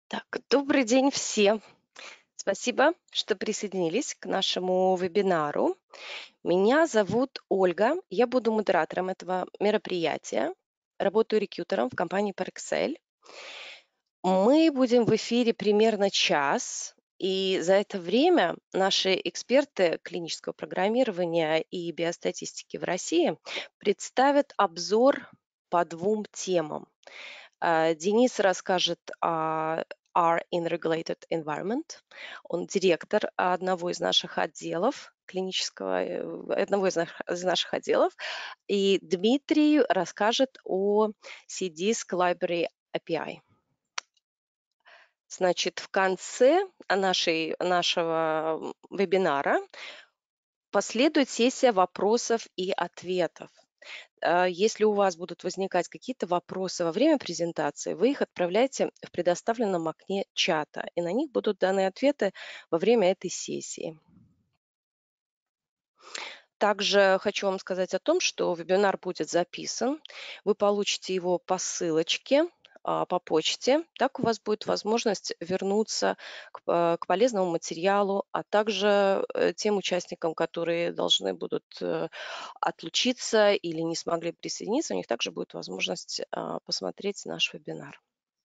Так, добрый день всем. Спасибо, что присоединились к нашему вебинару. Меня зовут Ольга. Я буду модератором этого мероприятия. Работаю рекрутером в компании Parexel. Мы будем в эфире примерно час, и за это время наши эксперты клинического программирования и биостатистики в России представят обзор по двум темам. Денис расскажет о R in Regulated Environment. Он директор одного из наших отделов клинического, одного из наших отделов. И Дмитрий расскажет о CDISC Library API. Значит, в конце нашего вебинара последует сессия вопросов и ответов. Если у вас будут возникать какие-то вопросы во время презентации, вы их отправляете в предоставленном окне чата, и на них будут даны ответы во время этой сессии. Также хочу вам сказать о том, что вебинар будет записан. Вы получите его по ссылочке, по почте. Так у вас будет возможность вернуться к полезному материалу, а также тем участникам, которые должны будут отлучиться или не смогли присоединиться, у них также будет возможность посмотреть наш вебинар.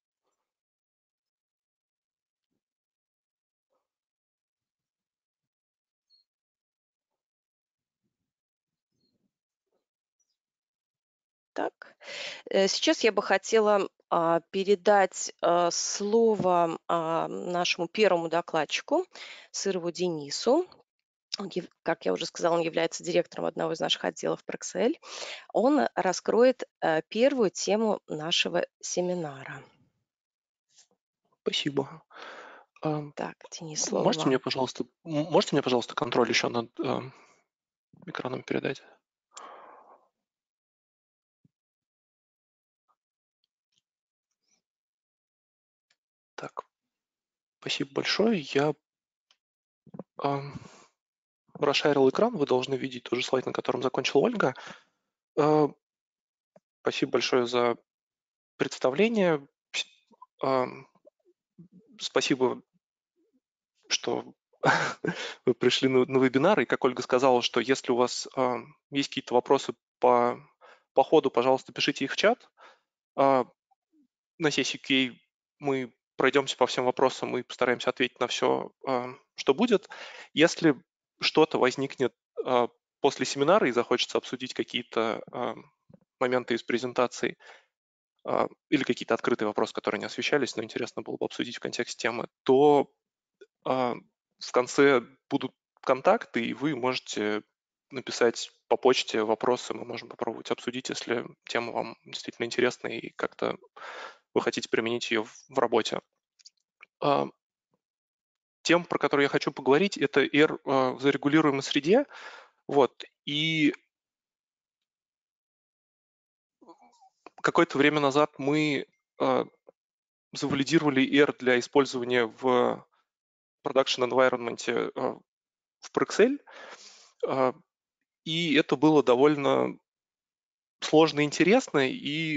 Так, сейчас я бы хотела передать слово нашему первому докладчику, Сырову Денису. Как я уже сказала, он является директором одного из наших отделов Proxel. Он раскроет первую тему нашего семинара. Спасибо. А, Так, Денис, слово Можете мне, вам. пожалуйста, контроль еще над экраном передать? Так, спасибо большое. Я ам, расширил экран, вы должны видеть тот же слайд, на котором закончила Ольга. А, Спасибо большое за представление. Ам, Спасибо, что вы пришли на вебинар. И как Ольга сказала, что если у вас есть какие-то вопросы по ходу, пожалуйста, пишите их в чат. А, На сессии QA мы пройдемся по всем вопросам и постараемся ответить на все, что будет. Если что-то возникнет после семинара и захочется обсудить какие-то моменты из презентации или какие-то открытые вопросы, которые не освещались, но интересно было бы обсудить в контексте темы, то в конце будут контакты, и вы можете написать по почте вопросы, мы можем попробовать обсудить, если тема вам действительно интересна и как-то вы хотите применить ее в работе. А, Тема, про которую я хочу поговорить, это R в зарегулируемой среде. Вот. И какое-то время назад мы завалидировали R для использования в production environment в Proxel. И это было довольно сложно и интересно. И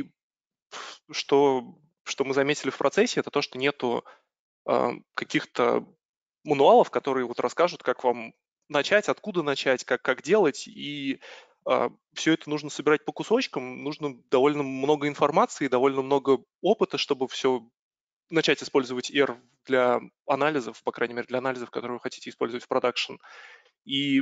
что мы заметили в процессе, это то, что нету каких-то мануалов, которые вот расскажут, как вам начать, откуда начать, как делать. И все это нужно собирать по кусочкам, нужно довольно много информации, довольно много опыта, чтобы все начать использовать R для анализов, по крайней мере, для анализов, которые вы хотите использовать в продакшн. И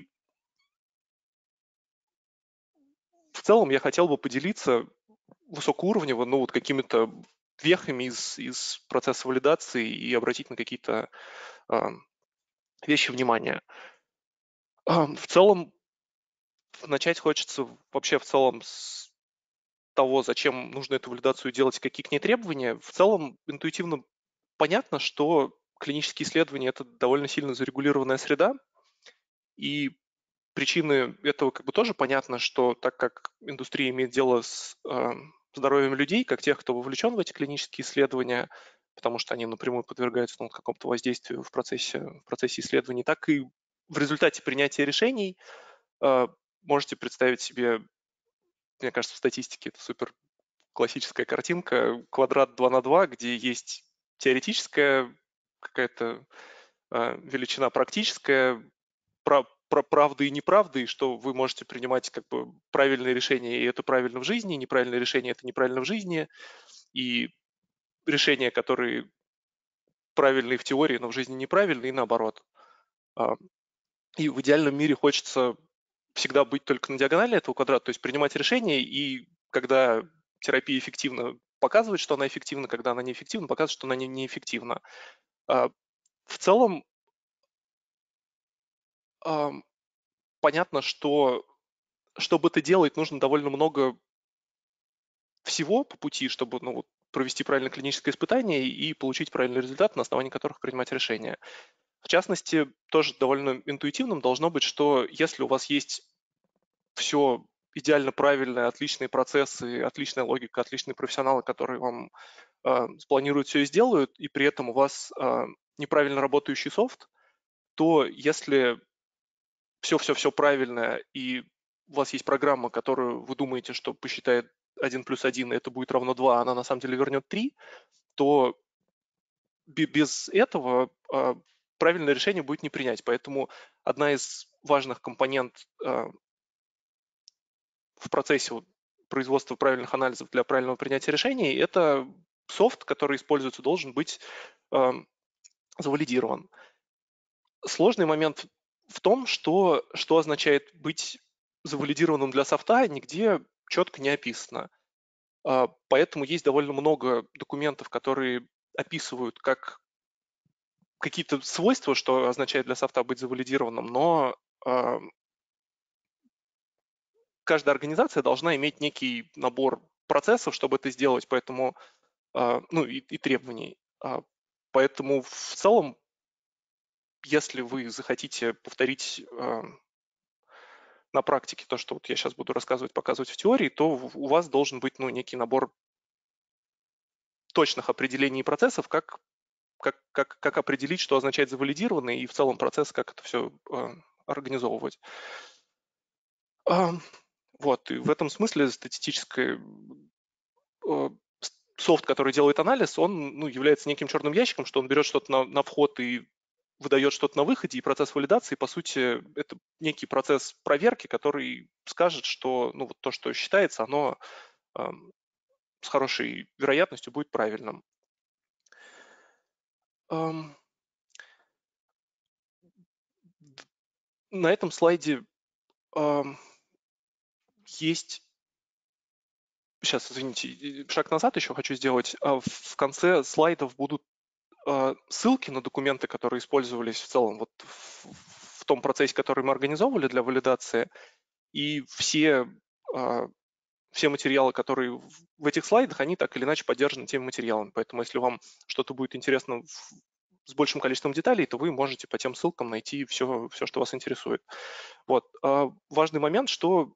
в целом я хотел бы поделиться высокоуровнево, ну вот какими-то вехами из процесса валидации и обратить на какие-то а, вещи внимания. В целом, начать хочется вообще в целом с того, зачем нужно эту валидацию делать, какие к ней требования. В целом, интуитивно понятно, что клинические исследования – это довольно сильно зарегулированная среда, и причины этого как бы тоже понятно, что так как индустрия имеет дело с здоровьем людей, как тех, кто вовлечен в эти клинические исследования, потому что они напрямую подвергаются какому-то воздействию в процессе исследований, так и в результате принятия решений э, можете представить себе, мне кажется, в статистике это супер классическая картинка, квадрат 2 на 2, где есть теоретическая какая-то величина, практическая, про правды и неправды, и что вы можете принимать как бы правильные решения, и это правильно в жизни, и неправильные решения – это неправильно в жизни, и решения, которые правильные в теории, но в жизни неправильные, и наоборот. А, И в идеальном мире хочется всегда быть только на диагонали этого квадрата, то есть принимать решения, и когда терапия эффективна, показывать, что она эффективна, когда она неэффективна, показывать, что она неэффективна. А, В целом, ам, понятно, что чтобы это делать, нужно довольно много всего по пути, чтобы ну, вот, провести правильное клиническое испытание и получить правильный результат, на основании которых принимать решения. В частности, тоже довольно интуитивным должно быть, что если у вас есть все идеально правильное, отличные процессы, отличная логика, отличные профессионалы, которые вам спланируют все и сделают, и при этом у вас неправильно работающий софт, то если все правильно, и у вас есть программа, которую вы думаете, что посчитает 1+1, и это будет равно 2, а она на самом деле вернет 3, то без этого правильное решение будет не принять. Поэтому одна из важных компонент в процессе производства правильных анализов для правильного принятия решений – это софт, который используется, должен быть завалидирован. Сложный момент в том, что означает быть завалидированным для софта, нигде четко не описано. Поэтому есть довольно много документов, которые описывают как какие-то свойства, что означает для софта быть завалидированным, но каждая организация должна иметь некий набор процессов, чтобы это сделать, поэтому, ну и требований. Поэтому в целом, если вы захотите повторить на практике то, что вот я сейчас буду рассказывать, показывать в теории, то у вас должен быть ну, некий набор точных определений процессов, как определить, что означает завалидированный, и в целом процесс, как это все организовывать. Вот, и в этом смысле статистическое софт, который делает анализ, он ну, является неким черным ящиком, что он берет что-то на вход и выдает что-то на выходе, и процесс валидации, по сути, это некий процесс проверки, который скажет, что ну, вот то, что считается, оно с хорошей вероятностью будет правильным. На этом слайде есть... Сейчас, извините, шаг назад еще хочу сделать. В конце слайдов будут ссылки на документы, которые использовались в целом вот в том процессе, который мы организовывали для валидации, и все материалы, которые в этих слайдах, они так или иначе поддержаны теми материалами. Поэтому если вам что-то будет интересно с большим количеством деталей, то вы можете по тем ссылкам найти все, что вас интересует. Вот. Важный момент, что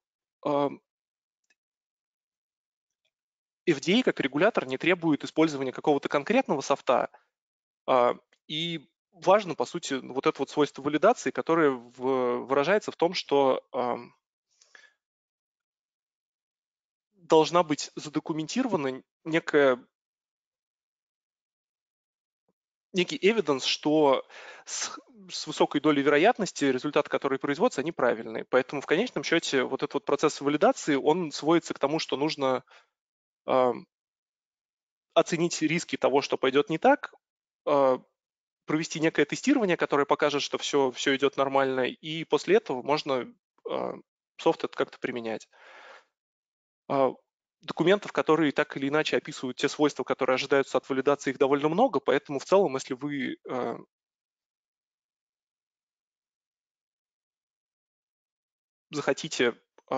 FDA как регулятор не требует использования какого-то конкретного софта, и важно, по сути, вот это вот свойство валидации, которое выражается в том, что должна быть задокументирована некий эвиденс, что с высокой долей вероятности результаты, которые производятся, они правильные. Поэтому в конечном счете вот этот вот процесс валидации, он сводится к тому, что нужно оценить риски того, что пойдет не так, провести некое тестирование, которое покажет, что все идет нормально, и после этого можно софт это как-то применять. Документов, которые так или иначе описывают те свойства, которые ожидаются от валидации, их довольно много, поэтому в целом, если вы захотите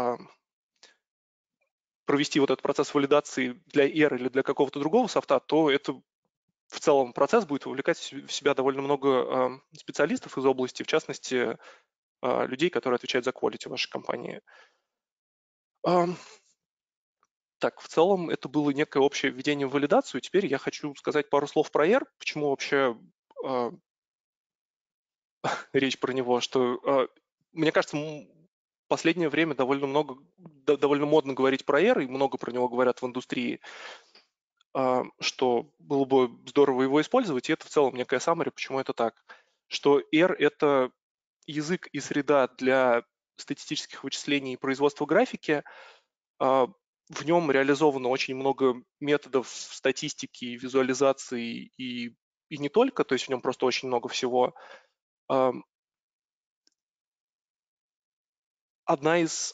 провести вот этот процесс валидации для ER или для какого-то другого софта, то это в целом процесс будет вовлекать в себя довольно много специалистов из области, в частности, людей, которые отвечают за quality в вашей компании. Так, в целом это было некое общее введение в валидацию. Теперь я хочу сказать пару слов про R, почему вообще речь про него, что мне кажется, в последнее время довольно модно говорить про R, и много про него говорят в индустрии. что было бы здорово его использовать, и это в целом некая summary, почему это так. Что R — это язык и среда для статистических вычислений и производства графики. В нем реализовано очень много методов статистики, визуализации и не только, то есть в нем просто очень много всего. Одна из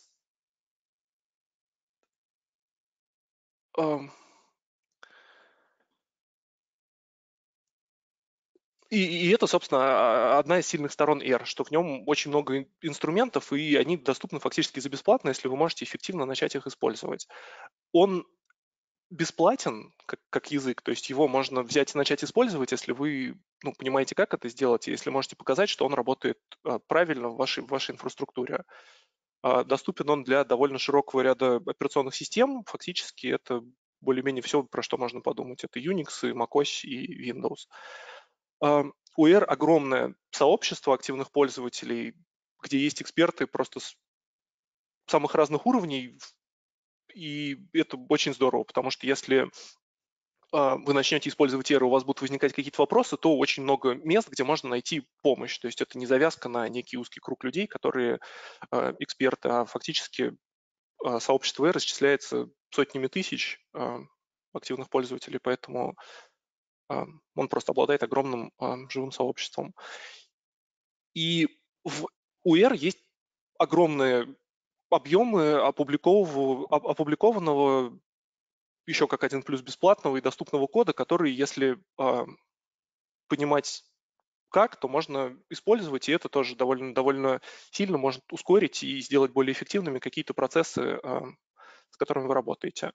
и это, собственно, одна из сильных сторон R, что в нем очень много инструментов, и они доступны фактически за бесплатно, если вы можете эффективно начать их использовать. Он бесплатен как язык, то есть его можно взять и начать использовать, если вы понимаете, как это сделать, и если можете показать, что он работает правильно в вашей инфраструктуре. Доступен он для довольно широкого ряда операционных систем. Фактически это более-менее все, про что можно подумать. Это Unix, и macOS и Windows. У R огромное сообщество активных пользователей, где есть эксперты просто с самых разных уровней, и это очень здорово, потому что если вы начнете использовать R, у вас будут возникать какие-то вопросы, то очень много мест, где можно найти помощь. То есть это не завязка на некий узкий круг людей, которые эксперты, а фактически сообщество R исчисляется сотнями тысяч активных пользователей, поэтому он просто обладает огромным живым сообществом. И у R есть огромные объемы опубликованного еще как 1 плюс бесплатного и доступного кода, который, если понимать как, то можно использовать, и это тоже довольно сильно может ускорить и сделать более эффективными какие-то процессы, с которыми вы работаете.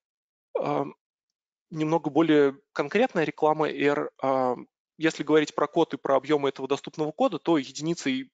Немного более конкретная реклама R. Если говорить про код и про объемы этого доступного кода, то единицей,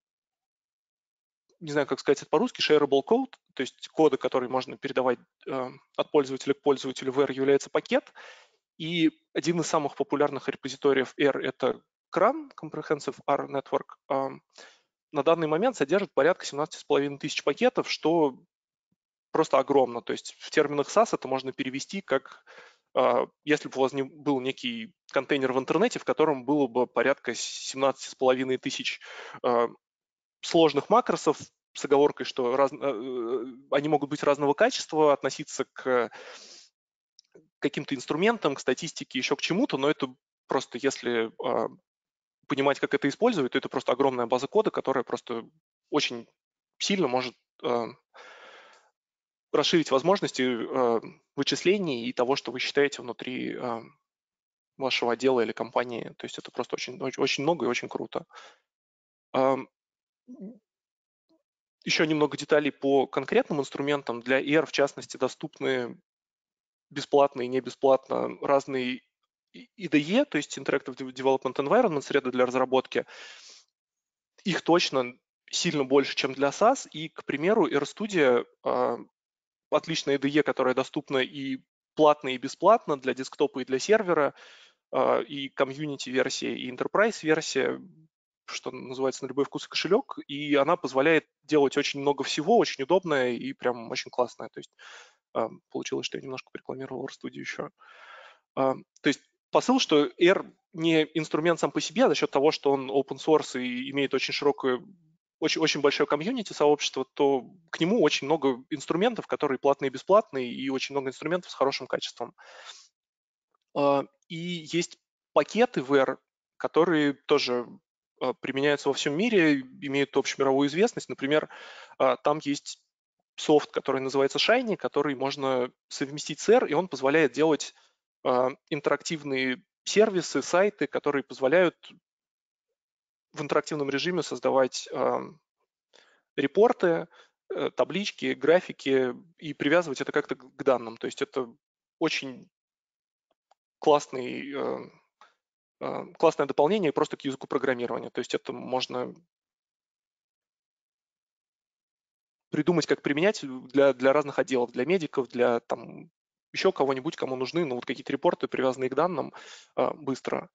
не знаю, как сказать это по-русски, shareable code, то есть кода, который можно передавать от пользователя к пользователю в R, является пакет. И один из самых популярных репозиториев R — это CRAN, Comprehensive R Network. На данный момент содержит порядка 17,5 тысяч пакетов, что просто огромно. То есть в терминах SAS это можно перевести как если бы у вас был некий контейнер в интернете, в котором было бы порядка 17,5 тысяч сложных макросов, с оговоркой, что они могут быть разного качества, относиться к каким-то инструментам, к статистике, еще к чему-то, но это просто если понимать, как это использовать, то это просто огромная база кода, которая просто очень сильно может расширить возможности вычислений и того, что вы считаете внутри вашего отдела или компании. То есть это просто очень много и очень круто. Еще немного деталей по конкретным инструментам. Для ER, в частности, доступны бесплатно и не бесплатно разные IDE, то есть Interactive Development Environment, среды для разработки. Их точно сильно больше, чем для SAS. И, к примеру, RStudio отличная IDE, которая доступна и платно, и бесплатно для десктопа и для сервера, и комьюнити-версия, и enterprise-версия, что называется, на любой вкус и кошелек, и она позволяет делать очень много всего, очень удобное и прям очень классное. То есть получилось, что я немножко порекламировал RStudio еще. То есть посыл, что R не инструмент сам по себе, а за счет того, что он open source и имеет очень широкое, очень большое комьюнити сообщество, то к нему очень много инструментов, которые платные и бесплатные, и очень много инструментов с хорошим качеством. И есть пакеты в R, которые тоже применяются во всем мире, имеют общемировую известность. Например, там есть софт, который называется Shiny, который можно совместить с R, и он позволяет делать интерактивные сервисы, сайты, которые позволяют в интерактивном режиме создавать репорты, таблички, графики и привязывать это как-то к данным. То есть это очень классный классное дополнение просто к языку программирования. То есть это можно придумать, как применять для разных отделов, для медиков, для там еще кого-нибудь, кому нужны вот какие-то репорты, привязанные к данным, быстро.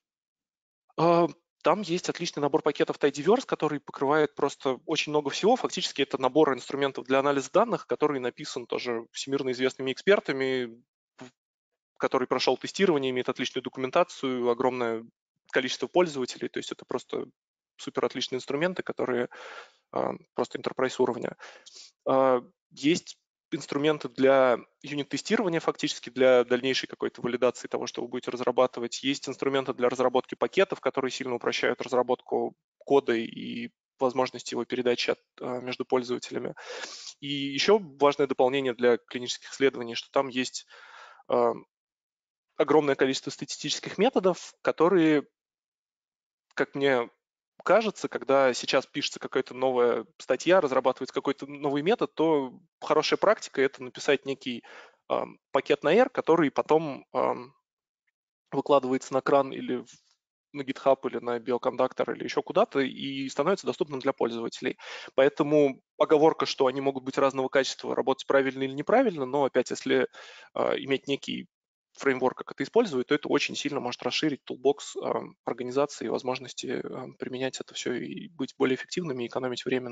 Там есть отличный набор пакетов Tidyverse, который покрывает просто очень много всего. Фактически это набор инструментов для анализа данных, который написан тоже всемирно известными экспертами, который прошел тестирование, имеет отличную документацию, огромное количество пользователей, то есть это просто супер отличные инструменты, которые просто enterprise уровня. Есть инструменты для юнит-тестирования фактически, для дальнейшей какой-то валидации того, что вы будете разрабатывать. Есть инструменты для разработки пакетов, которые сильно упрощают разработку кода и возможности его передачи между пользователями. И еще важное дополнение для клинических исследований, что там есть огромное количество статистических методов, которые, как мне кажется, когда сейчас пишется какая-то новая статья, разрабатывается какой-то новый метод, то хорошая практика – это написать некий пакет на R, который потом выкладывается на кран или на GitHub или на биокондуктор или еще куда-то и становится доступным для пользователей. Поэтому оговорка, что они могут быть разного качества, работать правильно или неправильно, но опять, если иметь некий фреймворк, как это использовать, то это очень сильно может расширить toolbox организации и возможности применять это все и быть более эффективными и экономить время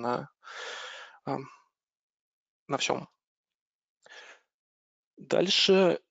на всем. Дальше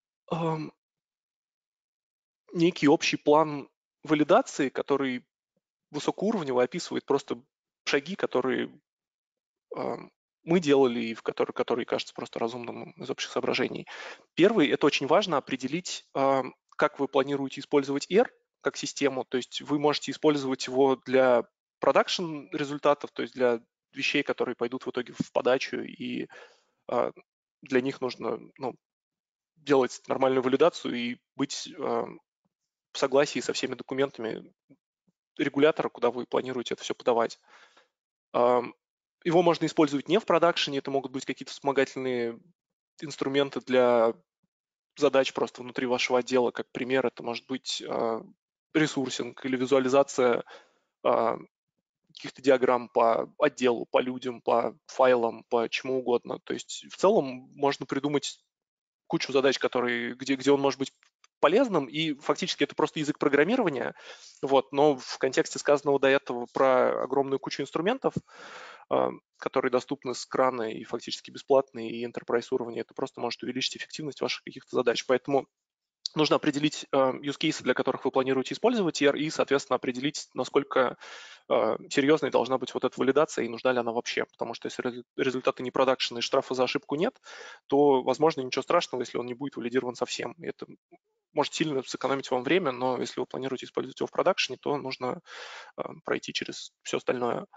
некий общий план валидации, который высокоуровнево описывает просто шаги, которые мы делали и которые кажутся просто разумным из общих соображений. Первый – это очень важно определить, как вы планируете использовать R как систему. То есть вы можете использовать его для продакшн результатов, то есть для вещей, которые пойдут в итоге в подачу, и для них нужно делать нормальную валидацию и быть в согласии со всеми документами регулятора, куда вы планируете это все подавать. Его можно использовать не в продакшене, это могут быть какие-то вспомогательные инструменты для задач просто внутри вашего отдела. Как пример, это может быть ресурсинг или визуализация каких-то диаграмм по отделу, по людям, по файлам, по чему угодно. То есть в целом можно придумать кучу задач, где он может быть полезным, и фактически это просто язык программирования, но в контексте сказанного до этого про огромную кучу инструментов, которые доступны с крана и фактически бесплатные, и enterprise уровня, это просто может увеличить эффективность ваших каких-то задач. Поэтому нужно определить use cases, для которых вы планируете использовать ER, и, соответственно, определить, насколько серьезной должна быть вот эта валидация и нужна ли она вообще. Потому что если результаты не продакшн и штрафа за ошибку нет, то, возможно, ничего страшного, если он не будет валидирован совсем. И это может сильно сэкономить вам время, но если вы планируете использовать его в продакшне, то нужно пройти через все остальное.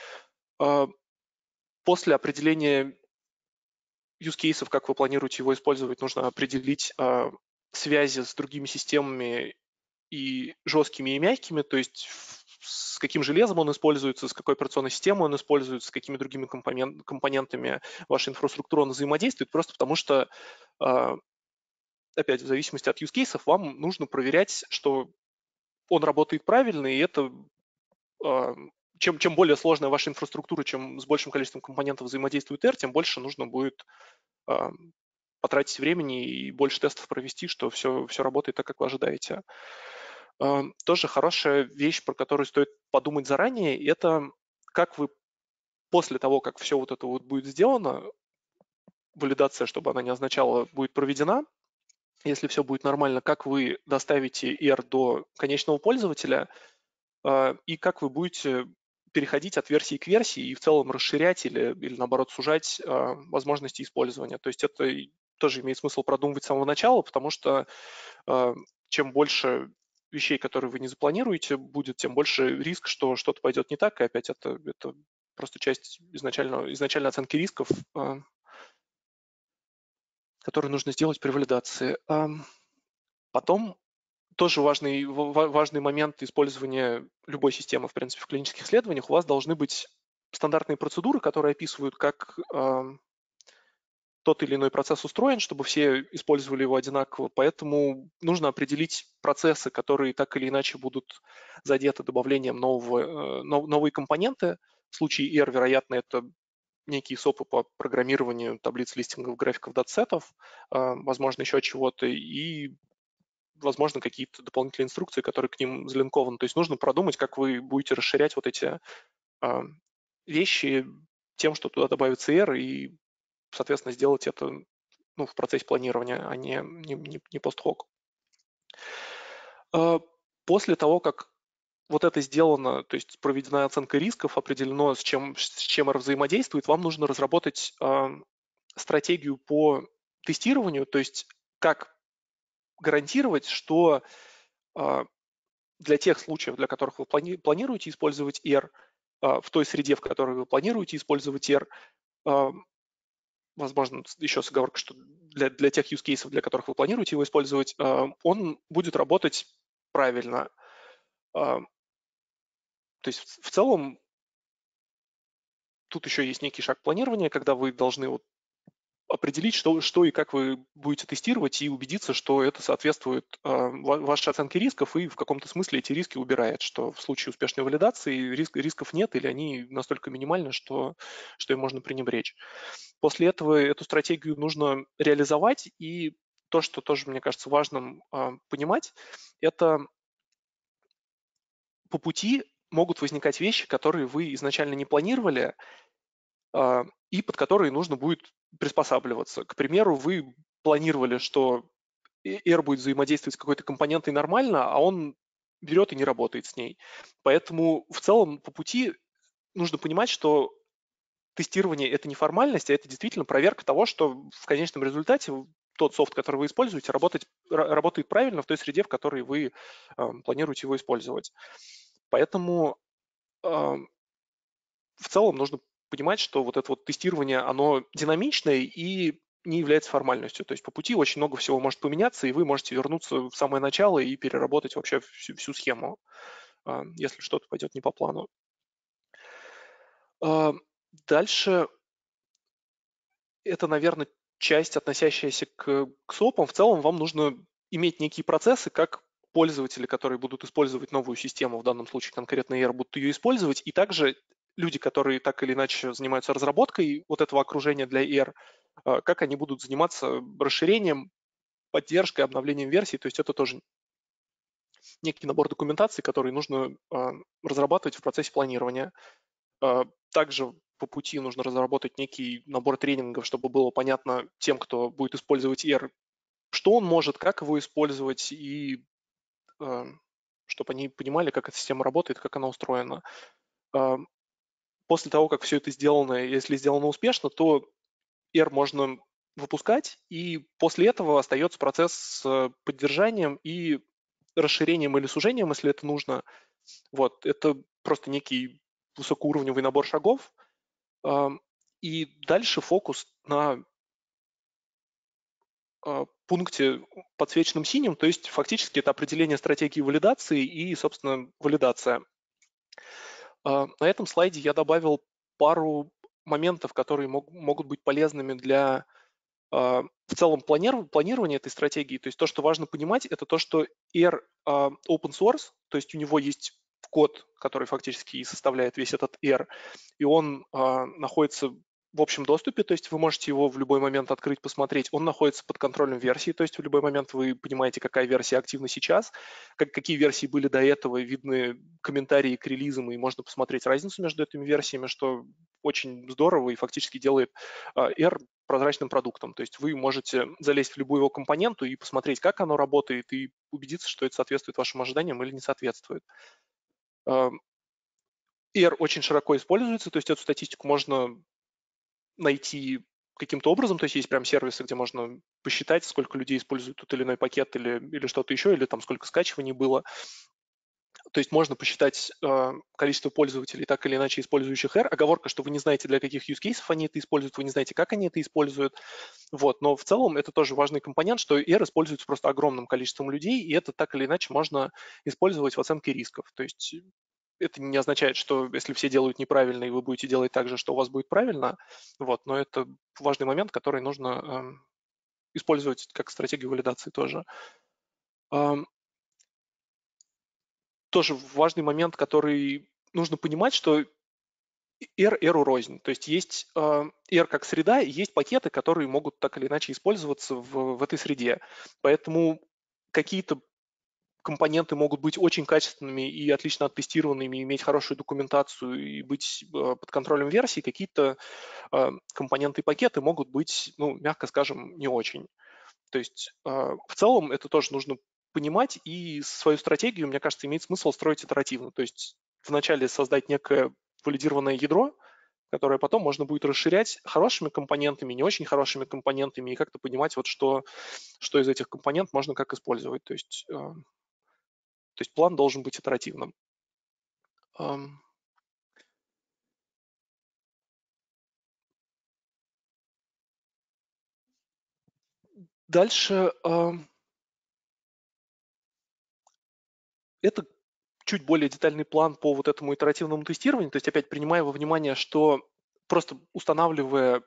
После определения use cases, как вы планируете его использовать, нужно определить связи с другими системами и жесткими, и мягкими, то есть с каким железом он используется, с какой операционной системой он используется, с какими другими компонентами вашей инфраструктуры он взаимодействует, просто потому что, опять, в зависимости от use cases, вам нужно проверять, что он работает правильно, и это чем более сложная ваша инфраструктура, чем с большим количеством компонентов взаимодействует R, тем больше нужно будет потратить времени и больше тестов провести, что все работает так, как вы ожидаете. Тоже хорошая вещь, про которую стоит подумать заранее, это как вы после того, как все вот это вот будет сделано, валидация, чтобы она не означала, будет проведена, если все будет нормально, как вы доставите R до конечного пользователя и как вы будете переходить от версии к версии и в целом расширять или наоборот сужать возможности использования. То есть это тоже имеет смысл продумывать с самого начала, потому что чем больше вещей, которые вы не запланируете, будет, тем больше риск, что что-то пойдет не так, и опять это просто часть изначальной оценки рисков, которые нужно сделать при валидации. Потом тоже важный момент использования любой системы, в принципе, в клинических исследованиях. У вас должны быть стандартные процедуры, которые описывают, как тот или иной процесс устроен, чтобы все использовали его одинаково. Поэтому нужно определить процессы, которые так или иначе будут задеты добавлением новые компоненты. В случае R, вероятно, это некие СОПы по программированию таблиц листингов, графиков, датсетов, возможно, еще чего-то, и, возможно, какие-то дополнительные инструкции, которые к ним залинкованы. То есть нужно продумать, как вы будете расширять вот эти вещи тем, что туда добавится R, и, соответственно, сделать это ну, в процессе планирования, а не пост-хок. После того, как вот это сделано, то есть проведена оценка рисков, определено, с чем R взаимодействует, вам нужно разработать стратегию по тестированию, то есть как гарантировать, что для тех случаев, для которых вы планируете использовать R, в той среде, в которой вы планируете использовать R, возможно, еще с оговоркой, что для тех use cases, для которых вы планируете его использовать, он будет работать правильно. То есть в целом тут еще есть некий шаг планирования, когда вы должны вот определить, что и как вы будете тестировать, и убедиться, что это соответствует вашей оценке рисков и в каком-то смысле эти риски убирает, что в случае успешной валидации рисков нет или они настолько минимальны, что им можно пренебречь. После этого эту стратегию нужно реализовать, и то, что тоже, мне кажется, важным понимать, это по пути могут возникать вещи, которые вы изначально не планировали, и под которые нужно будет приспосабливаться. К примеру, вы планировали, что R будет взаимодействовать с какой-то компонентой нормально, а он берет и не работает с ней. Поэтому в целом по пути нужно понимать, что тестирование – это не формальность, а это действительно проверка того, что в конечном результате тот софт, который вы используете, работает правильно в той среде, в которой вы планируете его использовать. Поэтому в целом нужно понимать, что вот это вот тестирование, оно динамичное и не является формальностью. То есть по пути очень много всего может поменяться, и вы можете вернуться в самое начало и переработать вообще всю схему, если что-то пойдет не по плану. Дальше это, наверное, часть, относящаяся к СОПам. В целом вам нужно иметь некие процессы, как пользователи, которые будут использовать новую систему, в данном случае конкретно ER, будут ее использовать, и также люди, которые так или иначе занимаются разработкой вот этого окружения для ER, как они будут заниматься расширением, поддержкой, обновлением версий. То есть это тоже некий набор документации, который нужно разрабатывать в процессе планирования. Также по пути нужно разработать некий набор тренингов, чтобы было понятно тем, кто будет использовать ER, что он может, как его использовать, и чтобы они понимали, как эта система работает, как она устроена. После того, как все это сделано, если сделано успешно, то ER можно выпускать, и после этого остается процесс с поддержанием и расширением или сужением, если это нужно. Вот, это просто некий высокоуровневый набор шагов, и дальше фокус на пункте, подсвеченном синим, то есть фактически это определение стратегии валидации и, собственно, валидация. На этом слайде я добавил пару моментов, которые могут быть полезными для в целом планирования этой стратегии. То есть то, что важно понимать, это то, что R open source, то есть у него есть код, который фактически и составляет весь этот R, и он находится в общем доступе, то есть вы можете его в любой момент открыть, посмотреть. Он находится под контролем версии, то есть в любой момент вы понимаете, какая версия активна сейчас, какие версии были до этого, видны комментарии к релизам, и можно посмотреть разницу между этими версиями, что очень здорово и фактически делает R прозрачным продуктом. То есть вы можете залезть в любую его компоненту и посмотреть, как оно работает, и убедиться, что это соответствует вашим ожиданиям или не соответствует. R очень широко используется, то есть эту статистику можно найти каким-то образом, то есть есть прям сервисы, где можно посчитать, сколько людей используют тот или иной пакет или что-то еще, или там сколько скачиваний было. То есть можно посчитать количество пользователей, так или иначе использующих R. Оговорка, что вы не знаете, для каких use cases они это используют, вы не знаете, как они это используют. Вот. Но в целом это тоже важный компонент, что R используется просто огромным количеством людей, и это так или иначе можно использовать в оценке рисков. То есть это не означает, что если все делают неправильно, и вы будете делать так же, что у вас будет правильно. Вот. Но это важный момент, который нужно использовать как стратегию валидации тоже. Тоже важный момент, который нужно понимать, что R рознь. То есть есть R как среда, и есть пакеты, которые могут так или иначе использоваться в этой среде. Поэтому какие-то компоненты могут быть очень качественными и отлично оттестированными, иметь хорошую документацию и быть под контролем версии, какие-то компоненты и пакеты могут быть, ну, мягко скажем, не очень. То есть в целом это тоже нужно понимать, и свою стратегию, мне кажется, имеет смысл строить итеративно. То есть вначале создать некое валидированное ядро, которое потом можно будет расширять хорошими компонентами, не очень хорошими компонентами, и как-то понимать, вот что из этих компонентов можно как использовать. То есть план должен быть итеративным. Ам, Дальше это чуть более детальный план по вот этому итеративному тестированию. То есть опять принимая во внимание, что просто устанавливая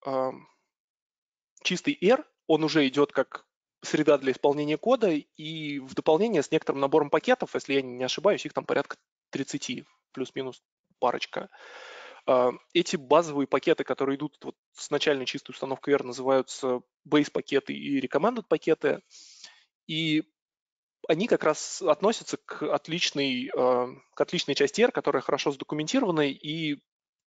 чистый R, он уже идет как среда для исполнения кода, и в дополнение с некоторым набором пакетов, если я не ошибаюсь, их там порядка 30, плюс-минус парочка. Эти базовые пакеты, которые идут вот с начальной чистой установкой R, называются base-пакеты и recommended пакеты, и они как раз относятся к отличной части R, которая хорошо задокументирована и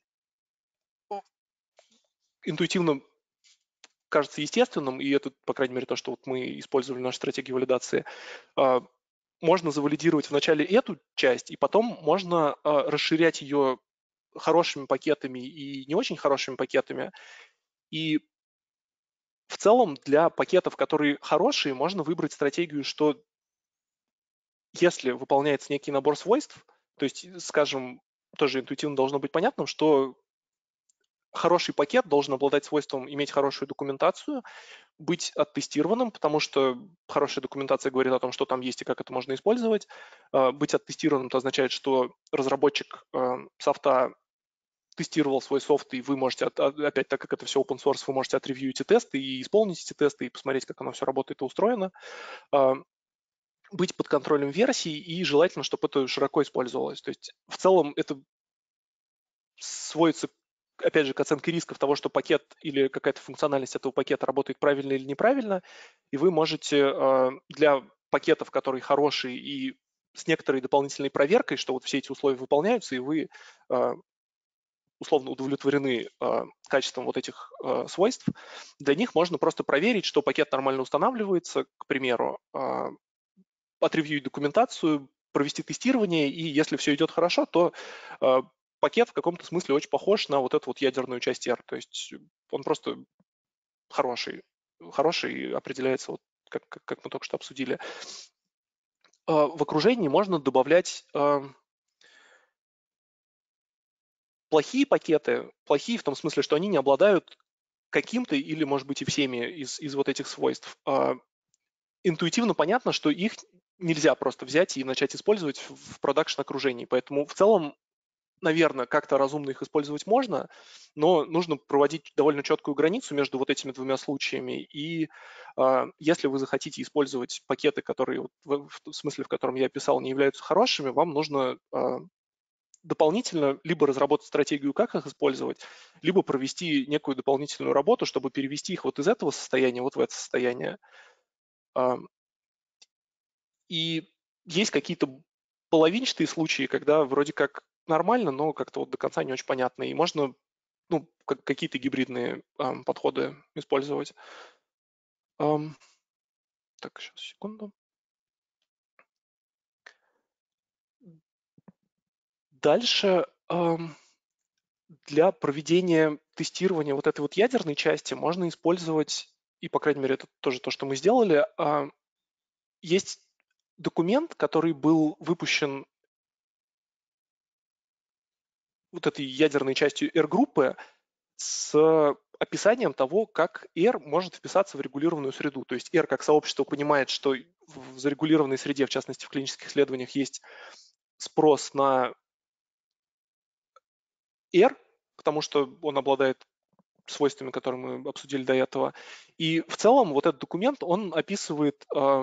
интуитивно кажется естественным, и это, по крайней мере, то, что вот мы использовали в нашей стратегии валидации. Можно завалидировать вначале эту часть, и потом можно расширять ее хорошими пакетами и не очень хорошими пакетами. И в целом для пакетов, которые хорошие, можно выбрать стратегию, что если выполняется некий набор свойств, то есть, скажем, тоже интуитивно должно быть понятным, что хороший пакет должен обладать свойством иметь хорошую документацию, быть оттестированным, потому что хорошая документация говорит о том, что там есть и как это можно использовать. Быть оттестированным это означает, что разработчик софта тестировал свой софт, и вы можете, опять так как это все open source, вы можете отревьюить эти тесты и исполнить эти тесты, и посмотреть, как оно все работает и устроено. Быть под контролем версий, и желательно, чтобы это широко использовалось. То есть в целом это сводится, опять же, к оценке рисков того, что пакет или какая-то функциональность этого пакета работает правильно или неправильно, и вы можете для пакетов, которые хорошие и с некоторой дополнительной проверкой, что вот все эти условия выполняются, и вы условно удовлетворены качеством вот этих свойств, для них можно просто проверить, что пакет нормально устанавливается, к примеру, отревьюить документацию, провести тестирование, и если все идет хорошо, то пакет в каком-то смысле очень похож на вот эту вот ядерную часть R. То есть он просто хороший. Хороший определяется, вот как мы только что обсудили. В окружении можно добавлять плохие пакеты, плохие в том смысле, что они не обладают каким-то или, может быть, и всеми из вот этих свойств. Интуитивно понятно, что их нельзя просто взять и начать использовать в продакшн-окружении. Поэтому в целом, наверное, как-то разумно их использовать можно, но нужно проводить довольно четкую границу между вот этими двумя случаями. И если вы захотите использовать пакеты, которые в смысле, в котором я описал, не являются хорошими, вам нужно дополнительно либо разработать стратегию, как их использовать, либо провести некую дополнительную работу, чтобы перевести их вот из этого состояния вот в это состояние. И есть какие-то половинчатые случаи, когда вроде как нормально, но как-то вот до конца не очень понятно. И можно какие-то гибридные подходы использовать. Так, сейчас, секунду. Дальше для проведения тестирования вот этой вот ядерной части можно использовать, и, по крайней мере, это тоже то, что мы сделали, есть документ, который был выпущен вот этой ядерной частью R-группы с описанием того, как R может вписаться в регулированную среду. То есть R как сообщество понимает, что в зарегулированной среде, в частности в клинических исследованиях, есть спрос на R, потому что он обладает свойствами, которые мы обсудили до этого. И в целом вот этот документ, он описывает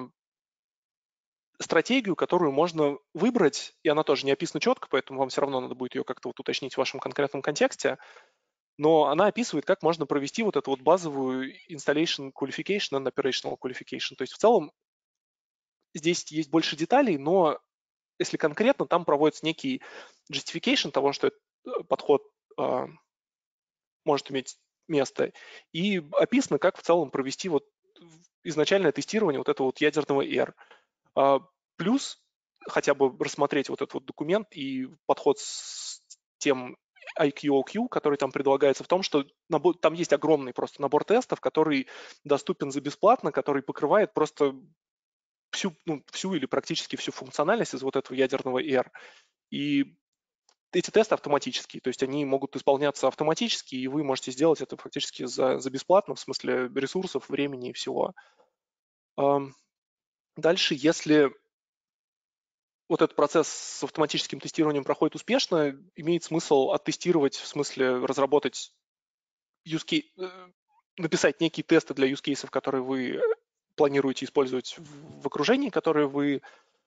стратегию, которую можно выбрать, и она тоже не описана четко, поэтому вам все равно надо будет ее как-то вот уточнить в вашем конкретном контексте, но она описывает, как можно провести вот эту вот базовую installation qualification and operational qualification. То есть в целом здесь есть больше деталей, но если конкретно, там проводится некий justification того, что этот подход может иметь место, и описано, как в целом провести вот изначальное тестирование вот этого вот ядерного R. Плюс хотя бы рассмотреть вот этот вот документ и подход с тем IQOQ, который там предлагается, в том, что там есть огромный просто набор тестов, который доступен за бесплатно, который покрывает просто всю или практически всю функциональность из вот этого ядерного R. И эти тесты автоматические, то есть они могут исполняться автоматически, и вы можете сделать это фактически за бесплатно, в смысле ресурсов, времени и всего. Дальше, если вот этот процесс с автоматическим тестированием проходит успешно, имеет смысл оттестировать, в смысле разработать написать некие тесты для use cases, которые вы планируете использовать в окружении, которые вы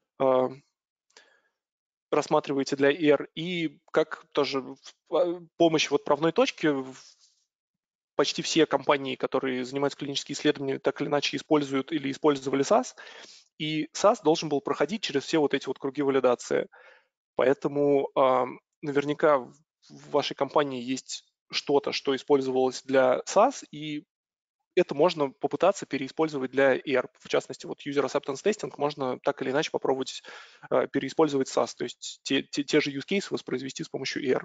рассматриваете для ER, и как тоже помощь в отправной точке почти все компании, которые занимаются клиническими исследованиями, так или иначе используют или использовали SAS, и SAS должен был проходить через все вот эти вот круги валидации. Поэтому наверняка в вашей компании есть что-то, что использовалось для SAS, и это можно попытаться переиспользовать для ER. В частности, вот User Acceptance Testing можно так или иначе попробовать переиспользовать SAS, то есть те же use cases воспроизвести с помощью ER.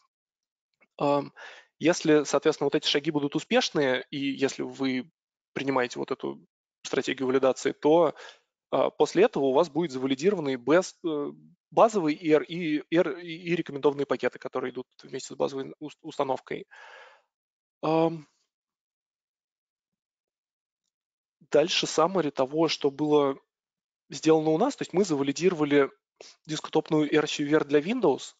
Если, соответственно, вот эти шаги будут успешные, и если вы принимаете вот эту стратегию валидации, то после этого у вас будет завалидированный базовый ER и рекомендованные пакеты, которые идут вместе с базовой установкой. Дальше summary того, что было сделано у нас. То есть мы завалидировали десктопную версию VR для Windows.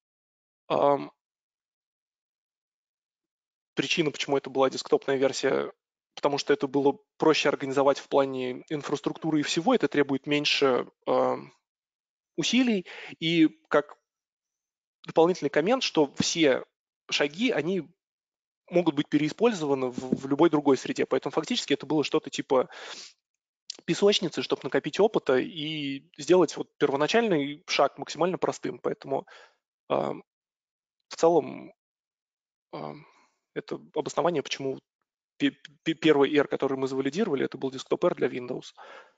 Причина, почему это была десктопная версия, потому что это было проще организовать в плане инфраструктуры и всего. Это требует меньше усилий. И как дополнительный коммент, что все шаги, они могут быть переиспользованы в любой другой среде. Поэтому фактически это было что-то типа песочницы, чтобы накопить опыта и сделать вот первоначальный шаг максимально простым. Поэтому в целом это обоснование, почему первый R, который мы завалидировали, это был десктоп R для Windows.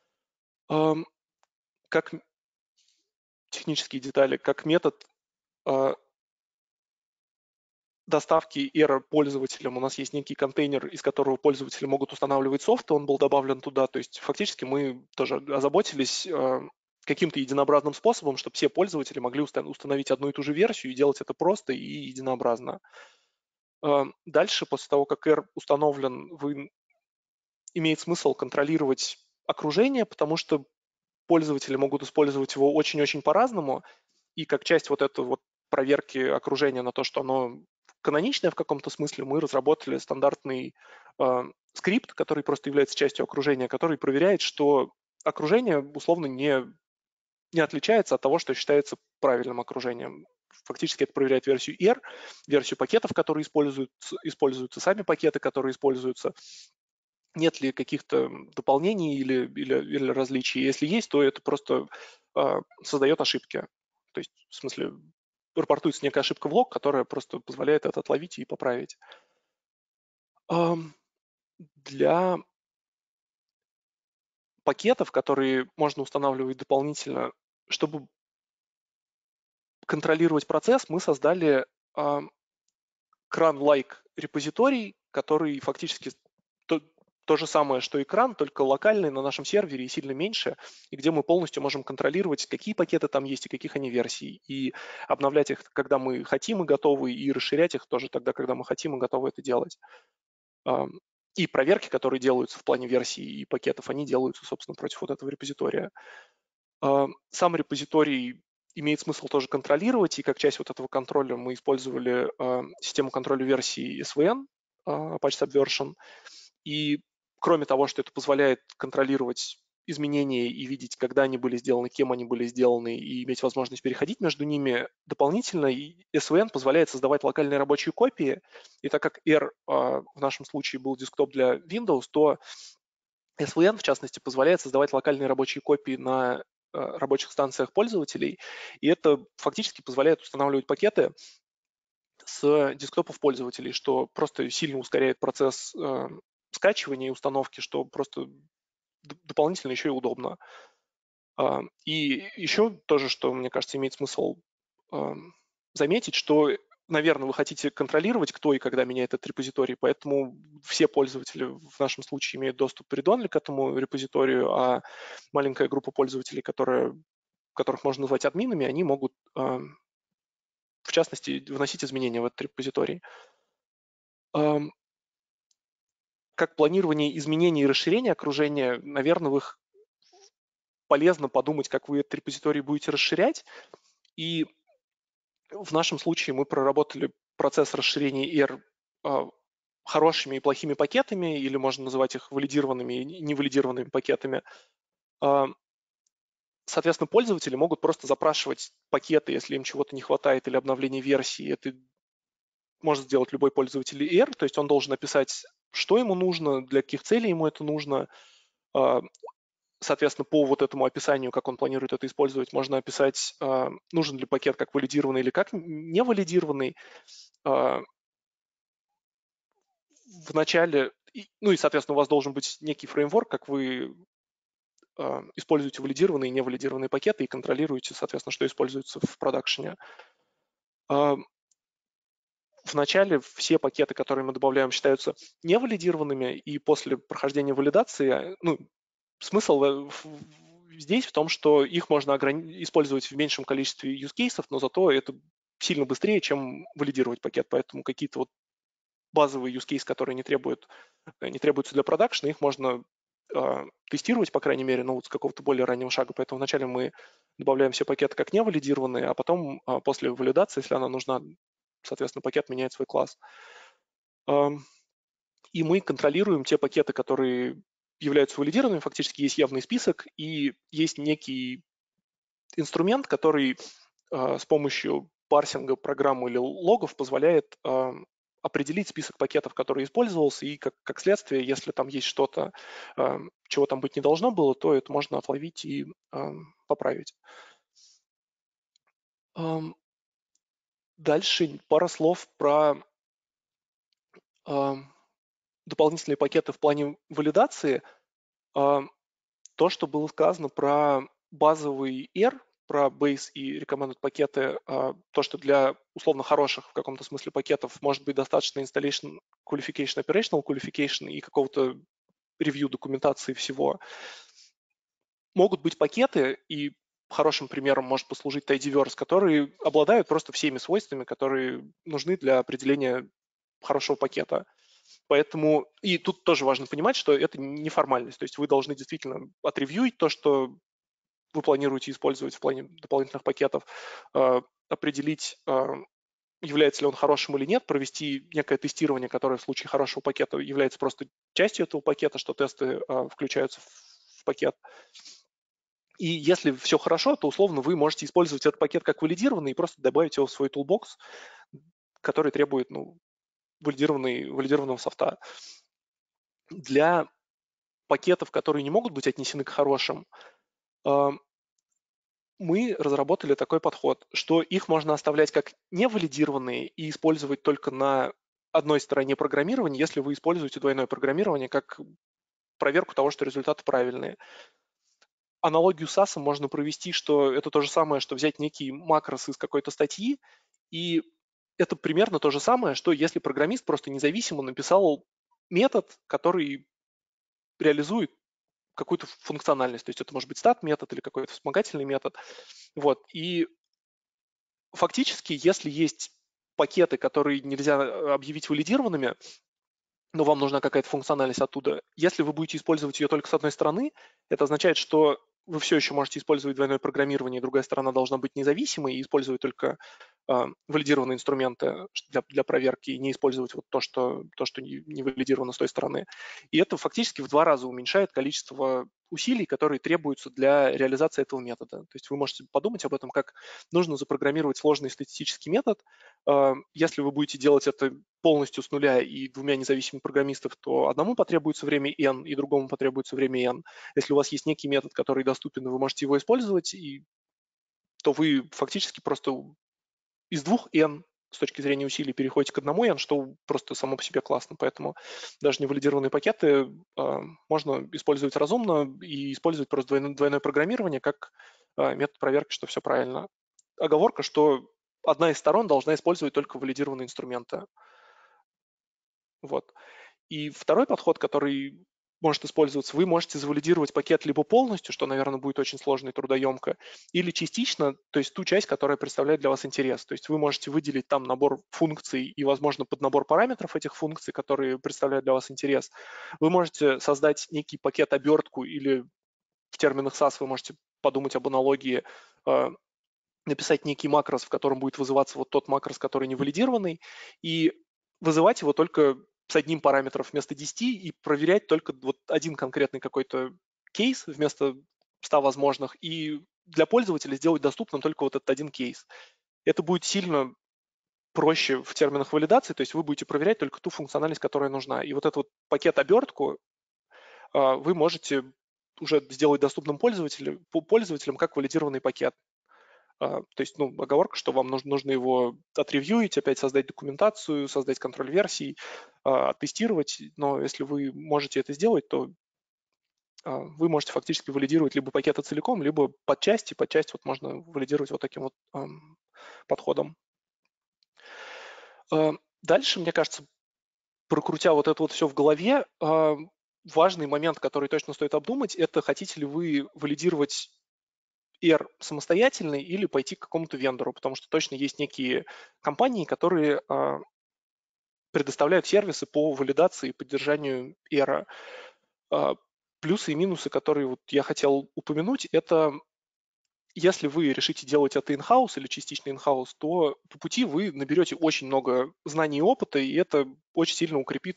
Как технические детали, как метод доставки R пользователям, у нас есть некий контейнер, из которого пользователи могут устанавливать софт, и он был добавлен туда. То есть фактически мы тоже озаботились каким-то единообразным способом, чтобы все пользователи могли установить одну и ту же версию и делать это просто и единообразно. Дальше, после того, как R установлен, имеет смысл контролировать окружение, потому что пользователи могут использовать его очень-очень по-разному, и как часть вот этой вот проверки окружения на то, что оно каноничное в каком-то смысле, мы разработали стандартный скрипт, который просто является частью окружения, который проверяет, что окружение условно не отличается от того, что считается правильным окружением. Фактически это проверяет версию R, версию пакетов, которые используются сами пакеты, которые используются, нет ли каких-то дополнений или различий. Если есть, то это просто создает ошибки. То есть, в смысле, рапортуется некая ошибка в лог, которая просто позволяет это отловить и поправить. Для пакетов, которые можно устанавливать дополнительно, чтобы контролировать процесс, мы создали CRAN-like репозиторий, который фактически то же самое, что экран, только локальный на нашем сервере и сильно меньше, и где мы полностью можем контролировать, какие пакеты там есть и каких они версий, и обновлять их, когда мы хотим и готовы, и расширять их тоже тогда, когда мы хотим и готовы это делать. И проверки, которые делаются в плане версий и пакетов, они делаются, собственно, против вот этого репозитория. Сам репозиторий имеет смысл тоже контролировать, и как часть вот этого контроля мы использовали систему контроля версий SVN, Apache Subversion, и кроме того, что это позволяет контролировать изменения и видеть, когда они были сделаны, кем они были сделаны, и иметь возможность переходить между ними, дополнительно SVN позволяет создавать локальные рабочие копии, и так как R в нашем случае был десктоп для Windows, то SVN, в частности, позволяет создавать локальные рабочие копии на рабочих станциях пользователей, и это фактически позволяет устанавливать пакеты с десктопов пользователей, что просто сильно ускоряет процесс скачивания и установки, что просто дополнительно еще и удобно. И еще тоже, что, мне кажется, имеет смысл заметить, что, наверное, вы хотите контролировать, кто и когда меняет этот репозиторий, поэтому все пользователи в нашем случае имеют доступ read-only к этому репозиторию, а маленькая группа пользователей, которых можно назвать админами, они могут, в частности, вносить изменения в этот репозиторий. Как планирование изменений и расширения окружения, наверное, полезно подумать, как вы этот репозиторий будете расширять. И в нашем случае мы проработали процесс расширения ER хорошими и плохими пакетами, или можно называть их валидированными и невалидированными пакетами. Соответственно, пользователи могут просто запрашивать пакеты, если им чего-то не хватает, или обновление версии. Это может сделать любой пользователь ER, то есть он должен написать, что ему нужно, для каких целей ему это нужно. Соответственно, по вот этому описанию, как он планирует это использовать, можно описать, нужен ли пакет как валидированный или как невалидированный. В начале, ну и, соответственно, у вас должен быть некий фреймворк, как вы используете валидированные и невалидированные пакеты и контролируете, соответственно, что используется в продакшене. В начале все пакеты, которые мы добавляем, считаются невалидированными, и после прохождения валидации, ну, смысл здесь в том, что их можно использовать в меньшем количестве use cases, но зато это сильно быстрее, чем валидировать пакет. Поэтому какие-то вот базовые use cases, которые не требуются для продакшена, их можно тестировать, по крайней мере, ну, вот с какого-то более раннего шага. Поэтому вначале мы добавляем все пакеты как невалидированные, а потом после валидации, если она нужна, соответственно, пакет меняет свой класс. И мы контролируем те пакеты, которые являются валидированными, фактически есть явный список, и есть некий инструмент, который с помощью парсинга программы или логов позволяет определить список пакетов, который использовался, и как следствие, если там есть что-то, чего там быть не должно было, то это можно отловить и поправить. Дальше пара слов про дополнительные пакеты в плане валидации. То, что было сказано про базовый R, про base и recommended пакеты, то, что для условно хороших в каком-то смысле пакетов может быть достаточно installation qualification, operational qualification и какого-то ревью документации всего. Могут быть пакеты, и хорошим примером может послужить Tidyverse, которые обладают просто всеми свойствами, которые нужны для определения хорошего пакета. Поэтому, и тут тоже важно понимать, что это не формальность, то есть вы должны действительно отревьюить то, что вы планируете использовать в плане дополнительных пакетов, определить, является ли он хорошим или нет, провести некое тестирование, которое в случае хорошего пакета является просто частью этого пакета, что тесты включаются в пакет. И если все хорошо, то условно вы можете использовать этот пакет как валидированный и просто добавить его в свой toolbox, который требует валидированного софта. Для пакетов, которые не могут быть отнесены к хорошим, мы разработали такой подход, что их можно оставлять как невалидированные и использовать только на одной стороне программирования, если вы используете двойное программирование как проверку того, что результаты правильные. Аналогию с SAS можно провести, что это то же самое, что взять некий макрос из какой-то статьи, и это примерно то же самое, что если программист просто независимо написал метод, который реализует какую-то функциональность. То есть это может быть stat-метод или какой-то вспомогательный метод. Вот. И фактически, если есть пакеты, которые нельзя объявить валидированными, но вам нужна какая-то функциональность оттуда, если вы будете использовать ее только с одной стороны, это означает, что вы все еще можете использовать двойное программирование, и другая сторона должна быть независимой и использовать только валидированные инструменты для проверки и не использовать вот то, что не валидировано с той стороны. И это фактически в 2 раза уменьшает количество усилий, которые требуются для реализации этого метода. То есть вы можете подумать об этом, как нужно запрограммировать сложный статистический метод. Если вы будете делать это полностью с нуля и двумя независимыми программистов, то одному потребуется время n, и другому потребуется время n. Если у вас есть некий метод, который доступен, и вы можете его использовать, то вы фактически просто из двух n с точки зрения усилий переходите к одному n, что просто само по себе классно. Поэтому даже невалидированные пакеты можно использовать разумно и использовать просто двойное программирование как метод проверки, что все правильно. Оговорка, что одна из сторон должна использовать только валидированные инструменты. Вот. И второй подход, который может использоваться, вы можете завалидировать пакет либо полностью, что, наверное, будет очень сложно и трудоемко, или частично, то есть ту часть, которая представляет для вас интерес. То есть вы можете выделить там набор функций и, возможно, под набор параметров этих функций, которые представляют для вас интерес. Вы можете создать некий пакет-обертку или в терминах SAS вы можете подумать об аналогии, написать некий макрос, в котором будет вызываться вот тот макрос, который не валидированный, и вызывать его только с одним параметром вместо 10 и проверять только вот один конкретный какой-то кейс вместо 100 возможных, и для пользователя сделать доступным только вот этот один кейс. Это будет сильно проще в терминах валидации, то есть вы будете проверять только ту функциональность, которая нужна. И вот этот вот пакет-обертку вы можете уже сделать доступным пользователям как валидированный пакет. То есть, оговорка, что вам нужно его отревьюить, опять создать документацию, создать контроль версий, тестировать. Но если вы можете это сделать, то вы можете фактически валидировать либо пакеты целиком, либо под часть вот можно валидировать вот таким вот подходом. Дальше, мне кажется, прокрутя вот это вот все в голове, важный момент, который точно стоит обдумать, это хотите ли вы валидировать R самостоятельный или пойти к какому-то вендору, потому что точно есть некие компании, которые предоставляют сервисы по валидации и поддержанию R. Плюсы и минусы, которые вот я хотел упомянуть, это если вы решите делать это in-house или частично in-house, то по пути вы наберете очень много знаний и опыта, и это очень сильно укрепит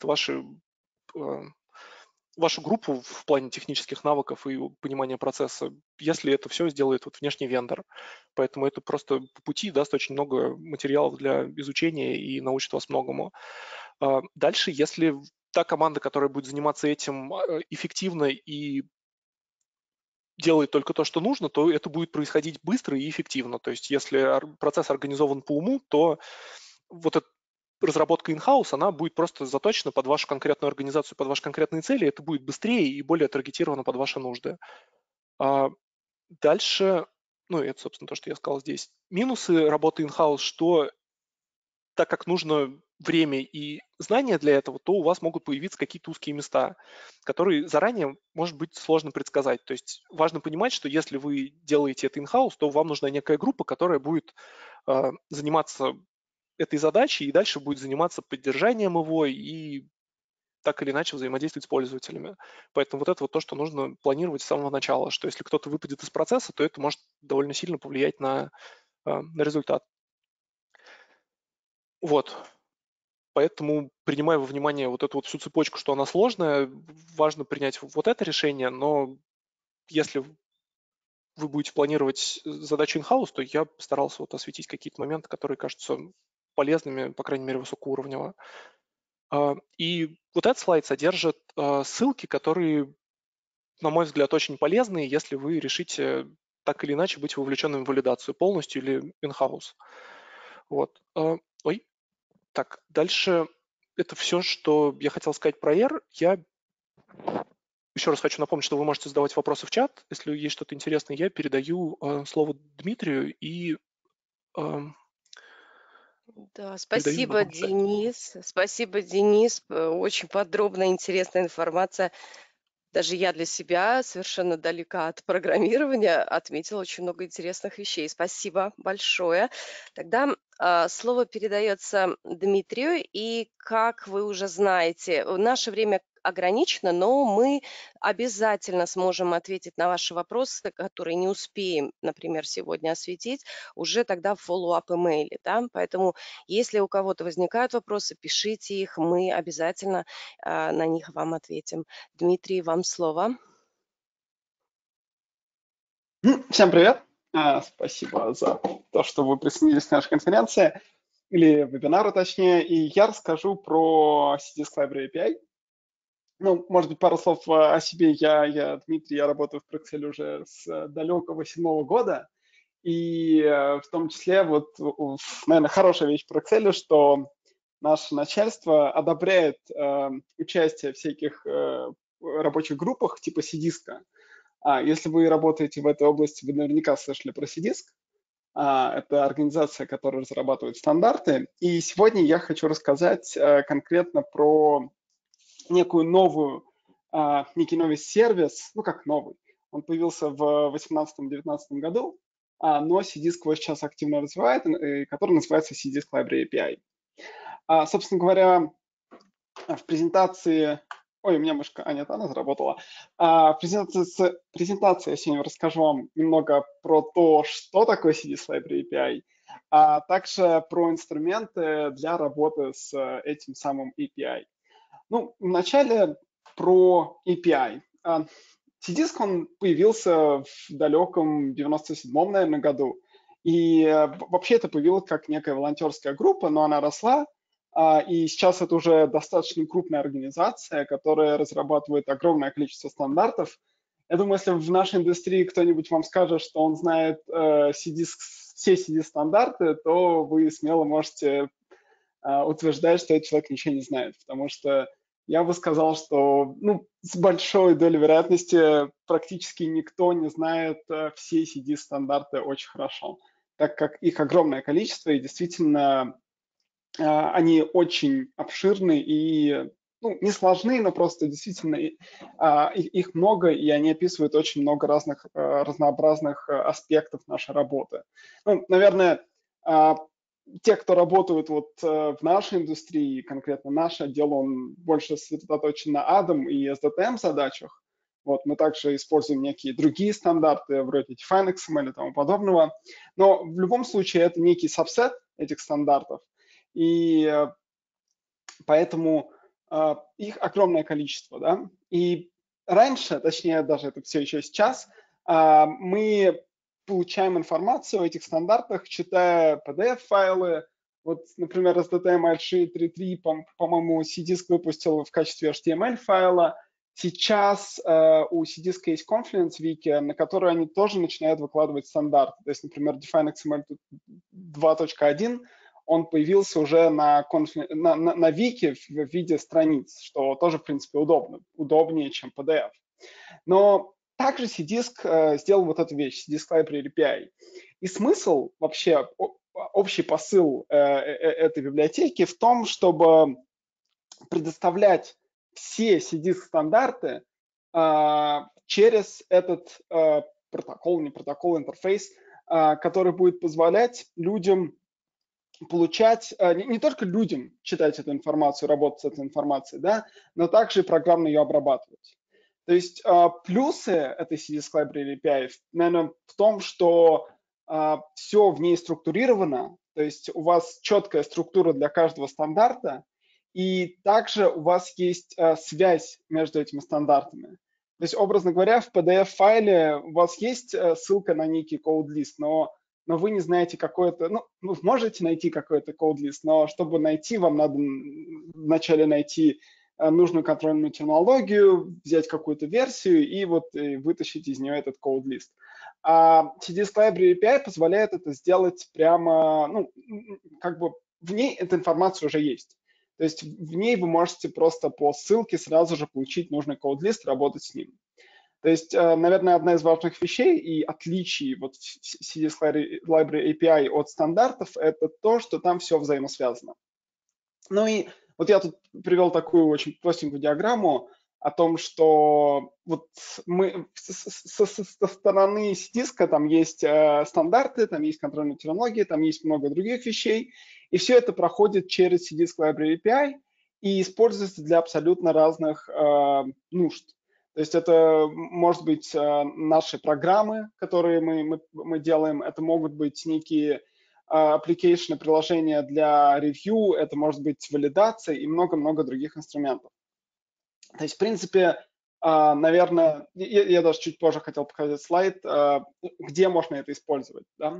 вашу группу в плане технических навыков и понимания процесса, если это все сделает вот внешний вендор. Поэтому это просто по пути даст очень много материалов для изучения и научит вас многому. Дальше, если та команда, которая будет заниматься этим эффективно и делает только то, что нужно, то это будет происходить быстро и эффективно. То есть если процесс организован по уму, то вот эта разработка in-house, она будет просто заточена под вашу конкретную организацию, под ваши конкретные цели, это будет быстрее и более таргетировано под ваши нужды. А дальше, это, собственно, то, что я сказал здесь. Минусы работы in-house, что так как нужно время и знания для этого, то у вас могут появиться какие-то узкие места, которые заранее может быть сложно предсказать. То есть важно понимать, что если вы делаете это in-house, то вам нужна некая группа, которая будет заниматься этой задачей и дальше будет заниматься поддержанием его и так или иначе взаимодействовать с пользователями. Поэтому вот это вот то, что нужно планировать с самого начала, что если кто-то выпадет из процесса, то это может довольно сильно повлиять на результат. Вот. Поэтому, принимая во внимание вот эту вот всю цепочку, что она сложная, важно принять вот это решение, но если вы будете планировать задачу in-house, то я постарался вот осветить какие-то моменты, которые кажутся полезными, по крайней мере, высокоуровнево. И вот этот слайд содержит ссылки, которые, на мой взгляд, очень полезные, если вы решите так или иначе быть вовлеченным в валидацию полностью или in-house. Вот. Ой, так, дальше это все, что я хотел сказать про R. Я еще раз хочу напомнить, что вы можете задавать вопросы в чат. Если есть что-то интересное, я передаю слово Дмитрию и Да, передаю спасибо, знакомиться. Денис. Спасибо, Денис. Очень подробная, интересная информация. Даже я для себя, совершенно далека от программирования, отметила очень много интересных вещей. Спасибо большое. Тогда слово передается Дмитрию. И как вы уже знаете, наше время ограничено, но мы обязательно сможем ответить на ваши вопросы, которые не успеем, например, сегодня осветить, уже тогда в follow-up имейле. Да? Поэтому, если у кого-то возникают вопросы, пишите их, мы обязательно на них вам ответим. Дмитрий, вам слово. Всем привет! Спасибо за то, что вы присоединились к нашей конференции, или вебинару точнее, и я расскажу про CDS Library API. Ну, может быть, пару слов о себе. Я Дмитрий, я работаю в Praxel уже с далекого 7-го года, и в том числе, вот, наверное, хорошая вещь в Praxel, что наше начальство одобряет участие в всяких рабочих группах типа CDISC. Если вы работаете в этой области, вы наверняка слышали про CDISC. Это организация, которая разрабатывает стандарты. И сегодня я хочу рассказать конкретно про некий новый сервис, ну как новый. Он появился в 2018-2019 году, но CDISC его сейчас активно развивает, который называется CDISC Library API. Собственно говоря, в презентации... Ой, у меня мышка... нет, она заработала. В презентации я сегодня расскажу вам немного про то, что такое CDS Library API, а также про инструменты для работы с этим самым API. Ну, вначале про API. CDISC, он появился в далеком 97-м, наверное, году. И вообще это появилось как некая волонтерская группа, но она росла, и сейчас это уже достаточно крупная организация, которая разрабатывает огромное количество стандартов. Я думаю, если в нашей индустрии кто-нибудь вам скажет, что он знает все CDISC-стандарты, то вы смело можете утверждать, что этот человек ничего не знает, потому что я бы сказал, что с большой долей вероятности практически никто не знает все CDISC-стандарты очень хорошо, так как их огромное количество, и действительно они очень обширны и не сложны, но просто действительно их много, и они описывают очень много разнообразных аспектов нашей работы. Наверное, те, кто работают в нашей индустрии, конкретно наш отдел, он больше сосредоточен на ADAM и SDTM задачах. Мы также используем некие другие стандарты, вроде Define XML и тому подобного. Но в любом случае это некий сабсет этих стандартов. И поэтому их огромное количество. Да? И раньше, точнее даже это все еще сейчас, мы получаем информацию о этих стандартах, читая PDF-файлы. Например, SDTM L3.3, по-моему, CDISC выпустил в качестве HTML-файла. Сейчас у CDISC есть Confluence Wiki, на которой они тоже начинают выкладывать стандарты. То есть, например, Define XML 2.1, он появился уже на Wiki в виде страниц, что тоже, в принципе, удобнее, чем PDF. Но также CDISC сделал эту вещь, CDISC Library API. И смысл вообще, общий посыл этой библиотеки в том, чтобы предоставлять все CDISC-стандарты через этот интерфейс, который будет позволять людям получать, не только людям читать эту информацию, работать с этой информацией, да, но также и программно ее обрабатывать. То есть плюсы этой CDISC Library API, наверное, в том, что все в ней структурировано, то есть у вас четкая структура для каждого стандарта, и также у вас есть связь между этими стандартами. То есть, образно говоря, в PDF-файле у вас есть ссылка на некий code-лист, но вы не знаете какой-то, вы можете найти какой-то code-лист, но чтобы найти, вам надо вначале найти нужную контрольную терминологию, взять какую-то версию и вытащить из нее этот code-лист. А CDISC Library API позволяет это сделать прямо, в ней эта информация уже есть. То есть в ней вы можете просто по ссылке сразу же получить нужный code-лист, работать с ним. То есть, наверное, одна из важных вещей и отличий CDISC Library API от стандартов – это то, что там все взаимосвязано. И я тут привел такую очень простенькую диаграмму о том, что мы со стороны CDISC там есть стандарты, там есть контрольные терминологии, там есть много других вещей, и все это проходит через CDISC Library API и используется для абсолютно разных нужд. То есть это может быть наши программы, которые мы делаем, это могут быть некие application, приложения для ревью, это может быть валидация и много-много других инструментов. То есть, в принципе, наверное, я даже чуть позже хотел показать слайд, где можно это использовать. Да?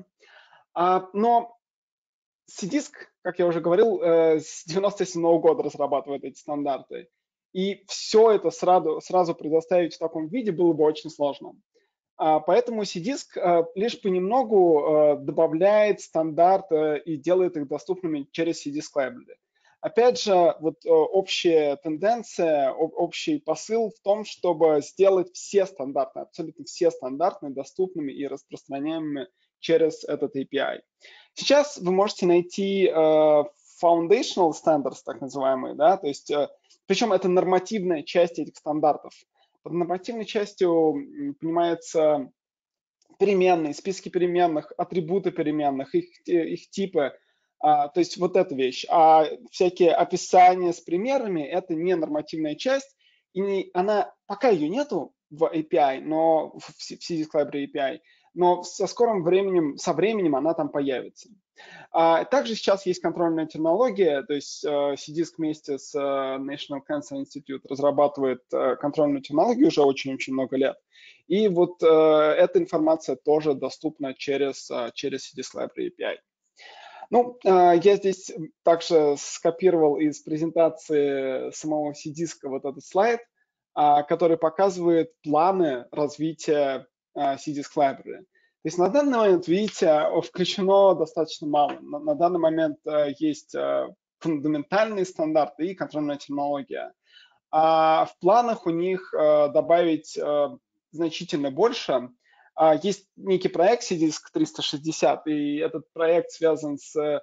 Но CDISC, как я уже говорил, с 1997 года разрабатывает эти стандарты. И все это сразу предоставить в таком виде было бы очень сложно. Поэтому CDISC лишь понемногу добавляет стандарты и делает их доступными через CDISC Library. Опять же, вот общая тенденция, общий посыл в том, чтобы сделать все стандарты, абсолютно все стандарты доступными и распространяемыми через этот API. Сейчас вы можете найти foundational standards, так называемые, да, то есть, причем это нормативная часть этих стандартов. Под нормативной частью понимается переменные, списки переменных, атрибуты переменных, их типы. То есть вот эта вещь. А всякие описания с примерами – это не нормативная часть, и она, пока ее нету в API, но в CDISC Library API, но со временем она там появится. Также сейчас есть контрольная терминология, то есть CDISC вместе с National Cancer Institute разрабатывает контрольную терминологию уже очень-очень много лет. И вот эта информация тоже доступна через CDISC Library API. Ну, я здесь также скопировал из презентации самого CDISC вот этот слайд, который показывает планы развития CDISC Library. То есть на данный момент, видите, включено достаточно мало. На данный момент есть фундаментальные стандарты и контрольная терминология. А в планах у них добавить значительно больше. Есть некий проект CDISC 360, и этот проект связан с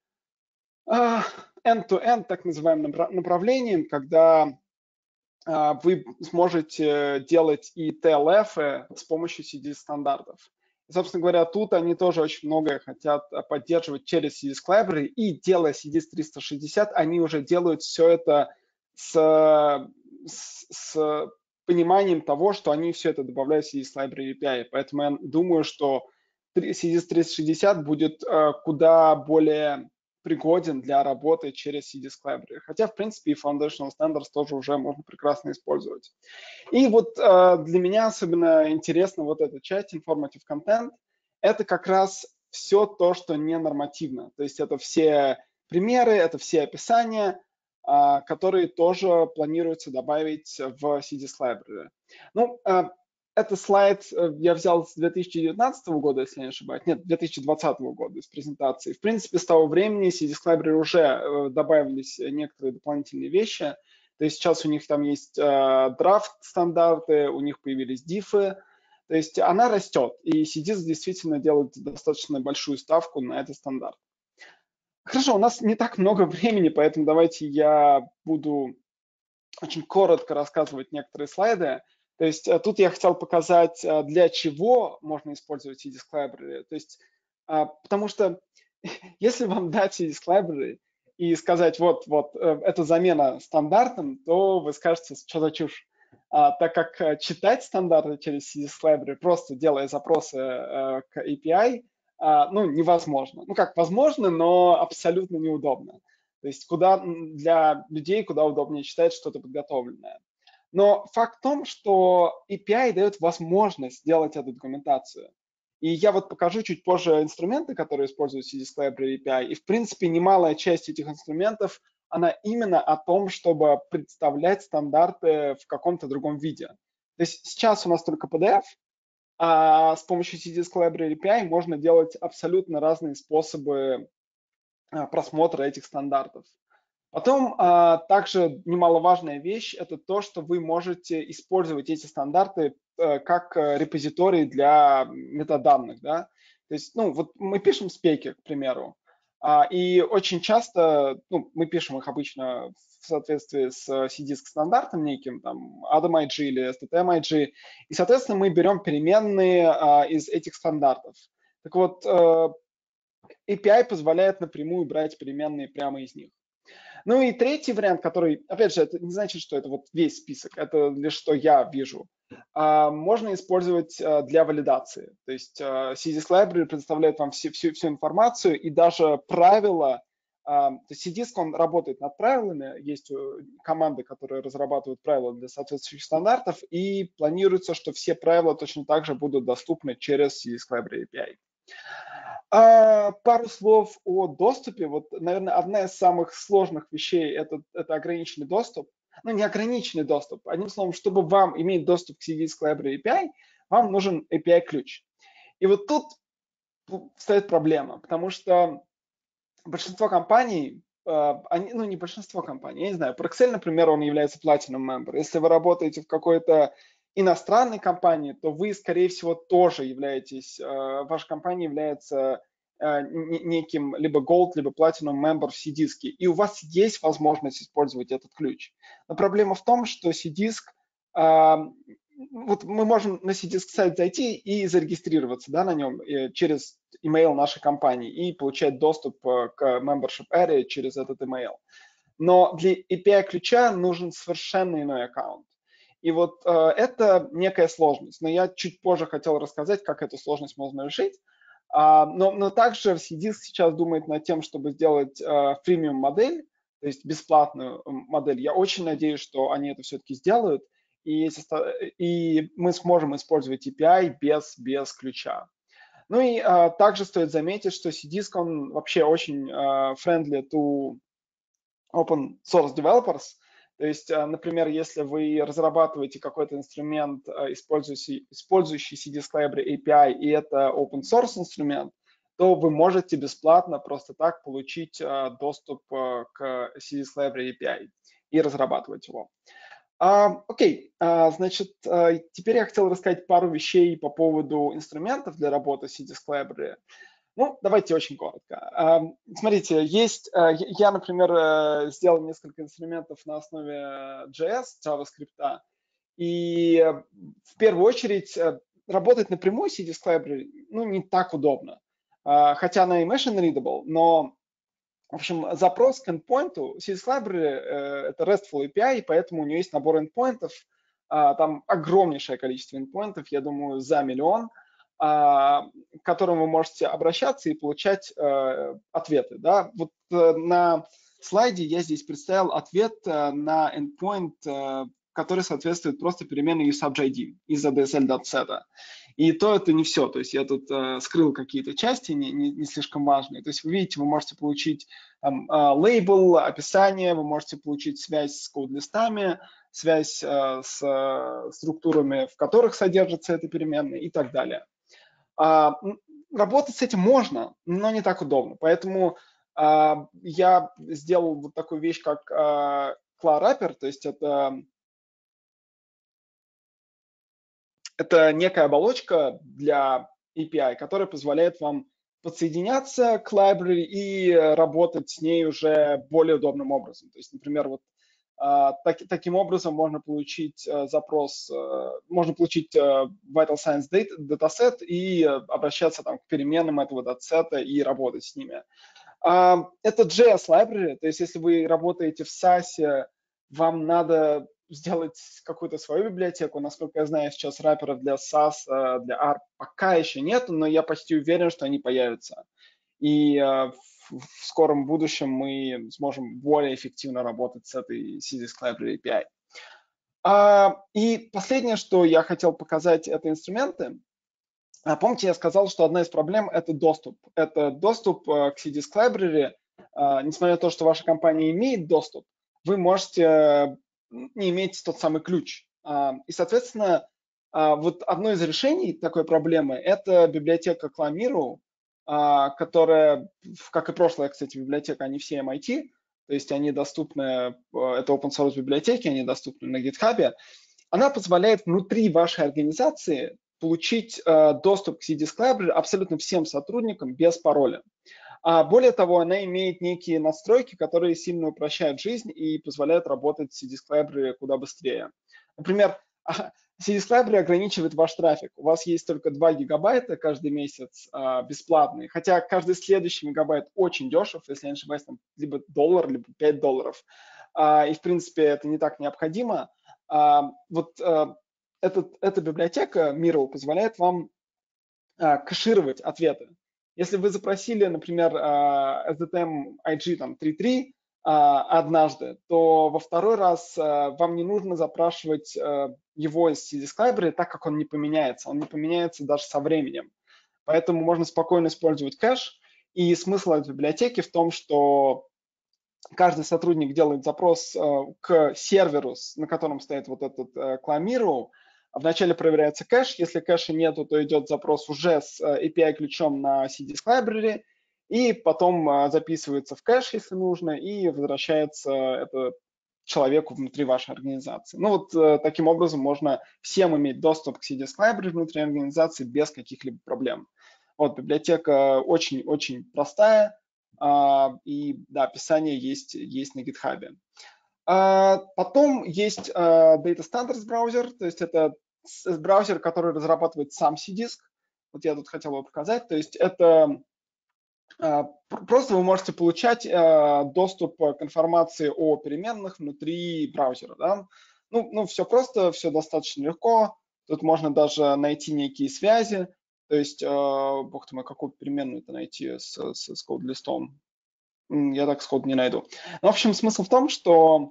end-to-end, так называемым направлением, когда вы сможете делать и TLF с помощью CDISC-стандартов. Собственно говоря, тут они тоже очень многое хотят поддерживать через CDISC Library, и делая CDISC 360, они уже делают все это с пониманием того, что они все это добавляют в CDISC Library API. Поэтому я думаю, что CDISC 360 будет куда более пригоден для работы через CDISC Library. Хотя, в принципе, и Foundational Standards тоже уже можно прекрасно использовать. И вот для меня особенно интересна вот эта часть, Informative Content. Это как раз все то, что не нормативно. То есть это все примеры, это все описания, которые тоже планируется добавить в CDISC Library. Ну, этот слайд я взял с 2019 года, если не ошибаюсь. Нет, 2020 года из презентации. В принципе, с того времени в CDISC Library уже добавились некоторые дополнительные вещи. То есть сейчас у них там есть драфт-стандарты, у них появились дифы. То есть она растет, и CDISC действительно делает достаточно большую ставку на этот стандарт. Хорошо, у нас не так много времени, поэтому давайте я буду очень коротко рассказывать некоторые слайды. То есть тут я хотел показать, для чего можно использовать CDISC Library. То есть, потому что если вам дать CDISC Library и сказать, вот, это замена стандартам, то вы скажете, что за чушь. Так как читать стандарты через CDISC Library, просто делая запросы к API, невозможно. Ну как, возможно, но абсолютно неудобно. То есть для людей куда удобнее читать что-то подготовленное. Но факт в том, что API дает возможность сделать эту документацию. И я вот покажу чуть позже инструменты, которые используют CDISC Library API. И, в принципе, немалая часть этих инструментов, она именно о том, чтобы представлять стандарты в каком-то другом виде. То есть сейчас у нас только PDF, а с помощью CDISC Library API можно делать абсолютно разные способы просмотра этих стандартов. Потом также немаловажная вещь – это то, что вы можете использовать эти стандарты как репозиторий для метаданных. Да? То есть, вот мы пишем спеки, к примеру, и очень часто мы пишем их обычно в соответствии с CDISC стандартом неким, там, ADAM-IG или STM-IG, и, соответственно, мы берем переменные из этих стандартов. Так вот, API позволяет напрямую брать переменные прямо из них. Ну и третий вариант, который, опять же, это не значит, что это вот весь список, это лишь что я вижу. Можно использовать для валидации. То есть CDISC Library предоставляет вам всю информацию и даже правила То есть CDisk, он работает над правилами, есть команды, которые разрабатывают правила для соответствующих стандартов, и планируется, что все правила точно так же будут доступны через CDisk Library API. Пару слов о доступе. Вот, наверное, одна из самых сложных вещей это ограниченный доступ. Ну, не ограниченный доступ. Одним словом, чтобы вам иметь доступ к CDisk Library API, вам нужен API-ключ. И вот тут стоит проблема, потому что большинство компаний, ну не большинство компаний, я не знаю, Excel, например, он является Platinum Member. Если вы работаете в какой-то иностранной компании, то вы, скорее всего, тоже являетесь, ваша компания является неким либо Gold, либо Platinum Member в CDisk, и у вас есть возможность использовать этот ключ. Но проблема в том, что CDisk, вот мы можем на CDisk сайт зайти и зарегистрироваться, да, на нем через email нашей компании и получать доступ к membership area через этот email. Но для API ключа нужен совершенно иной аккаунт. И вот это некая сложность. Но я чуть позже хотел рассказать, как эту сложность можно решить. Но также CDisk сейчас думает над тем, чтобы сделать freemium модель, то есть бесплатную модель. Я очень надеюсь, что они это все-таки сделают, и мы сможем использовать API без ключа. Ну и также стоит заметить, что CDisk, он вообще очень friendly to open source developers. То есть, например, если вы разрабатываете какой-то инструмент, использующий CDisk Library API, и это open source инструмент, то вы можете бесплатно просто так получить доступ к CDisk Library API и разрабатывать его. Окей, значит, теперь я хотел рассказать пару вещей по поводу инструментов для работы с CDisk Library. Ну, давайте очень коротко. Смотрите, я, например, сделал несколько инструментов на основе JS, JavaScript, и в первую очередь работать напрямую с CDisk Library, ну, не так удобно. Хотя она и machine readable, но в общем, запрос к endpoint, CDisk Library это RESTful API, поэтому у нее есть набор endpoint'ов, там огромнейшее количество endpoint'ов, я думаю, за миллион, к которым вы можете обращаться и получать ответы. Да? Вот на слайде я здесь представил ответ на endpoint, который соответствует просто переменной useID из ADSL.set. И то это не все. То есть я тут скрыл какие-то части не слишком важные. То есть вы видите, вы можете получить лейбл, описание, вы можете получить связь с код-листами, связь с структурами, в которых содержатся эти переменные и так далее. Работать с этим можно, но не так удобно. Поэтому я сделал вот такую вещь, как ClaRapper, то есть это некая оболочка для API, которая позволяет вам подсоединяться к library и работать с ней уже более удобным образом. То есть, например, вот таким образом можно получить запрос, можно получить Vital Signs dataset и обращаться там, к переменным этого датасета и работать с ними. Это JS library, то есть если вы работаете в SAS, вам надо сделать какую-то свою библиотеку. Насколько я знаю, сейчас рэперов для SAS, для ARP пока еще нету, но я почти уверен, что они появятся. И в скором будущем мы сможем более эффективно работать с этой CDisk Library API. И последнее, что я хотел показать, это инструменты. Помните, я сказал, что одна из проблем – это доступ. Это доступ к CDisk Library. Несмотря на то, что ваша компания имеет доступ, вы можете не иметь тот самый ключ. И, соответственно, вот одно из решений такой проблемы – это библиотека Clamiro, которая, как и прошлая, кстати, библиотека, они все MIT, то есть они доступны, это open source библиотеки, они доступны на GitHub. Она позволяет внутри вашей организации получить доступ к CDisk Library абсолютно всем сотрудникам без пароля. Более того, она имеет некие настройки, которые сильно упрощают жизнь и позволяют работать с CDisk Library куда быстрее. Например, CDisk Library ограничивает ваш трафик. У вас есть только 2 гигабайта каждый месяц бесплатные, хотя каждый следующий мегабайт очень дешев, если я не ошибаюсь, там либо $1, либо $5. И, в принципе, это не так необходимо. Вот эта библиотека Miro позволяет вам кэшировать ответы. Если вы запросили, например, SDTM IG 3.3 однажды, то во второй раз вам не нужно запрашивать его из CDisk Library, так как он не поменяется. Он не поменяется даже со временем. Поэтому можно спокойно использовать кэш. И смысл этой библиотеки в том, что каждый сотрудник делает запрос к серверу, на котором стоит вот этот Climiro. Вначале проверяется кэш. Если кэша нету, то идет запрос уже с API-ключом на CDisk Library. И потом записывается в кэш, если нужно, и возвращается это человеку внутри вашей организации. Ну вот таким образом можно всем иметь доступ к CDisk Library внутри организации без каких-либо проблем. Вот, библиотека очень-очень простая, и да, описание есть на GitHub. Потом есть Data Standards браузер, то есть это браузер, который разрабатывает сам CDisk. Вот я тут хотел бы показать. То есть это просто вы можете получать доступ к информации о переменных внутри браузера. Да? Ну, все просто, все достаточно легко. Тут можно даже найти некие связи. То есть, бог ты мой, какую переменную это найти с код-листом? Я так сходу не найду. Но, в общем, смысл в том, что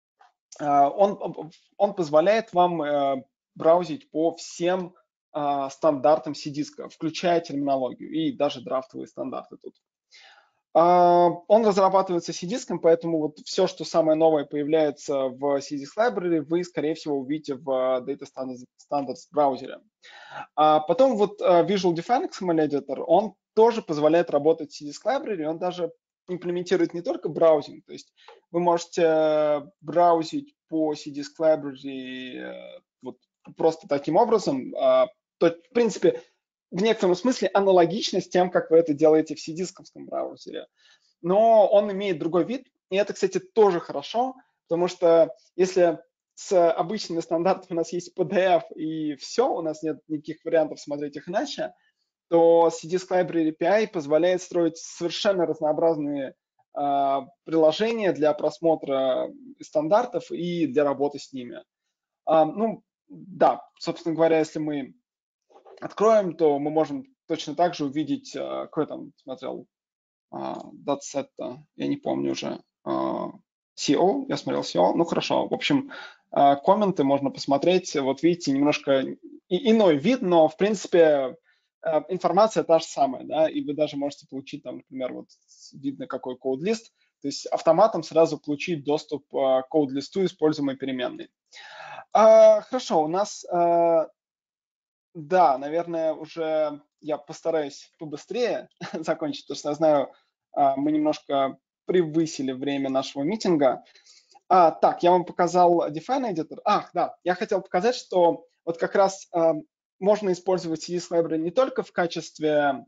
он позволяет вам браузить по всем стандартам CDisk, включая терминологию и даже драфтовые стандарты тут. Он разрабатывается CDisk, поэтому вот все, что самое новое появляется в CDisk Library, вы, скорее всего, увидите в Data Standards браузере. Потом вот Visual Define XML Editor, он тоже позволяет работать в CDisk Library, он даже имплементирует не только браузинг, то есть вы можете браузить по CDisk Library вот просто таким образом, то, в принципе, в некотором смысле аналогично с тем, как вы это делаете в CDisk-овском браузере. Но он имеет другой вид, и это, кстати, тоже хорошо, потому что если с обычными стандартами у нас есть PDF и все, у нас нет никаких вариантов смотреть их иначе, то CDisk Library API позволяет строить совершенно разнообразные приложения для просмотра стандартов и для работы с ними. Ну, да, собственно говоря, если мы откроем, то мы можем точно так же увидеть, какой там смотрел датсет, я не помню уже, CO, я смотрел CO, ну хорошо, в общем, комменты можно посмотреть, вот видите, немножко иной вид, но в принципе информация та же самая, да, и вы даже можете получить там, например, вот видно какой код-лист, то есть автоматом сразу получить доступ к код-листу используемой переменной. Хорошо, у нас да, наверное, уже я постараюсь побыстрее закончить, потому что я знаю, мы немножко превысили время нашего митинга. Так, я вам показал Define Editor. Да, я хотел показать, что вот как раз можно использовать CDisk Library не только в качестве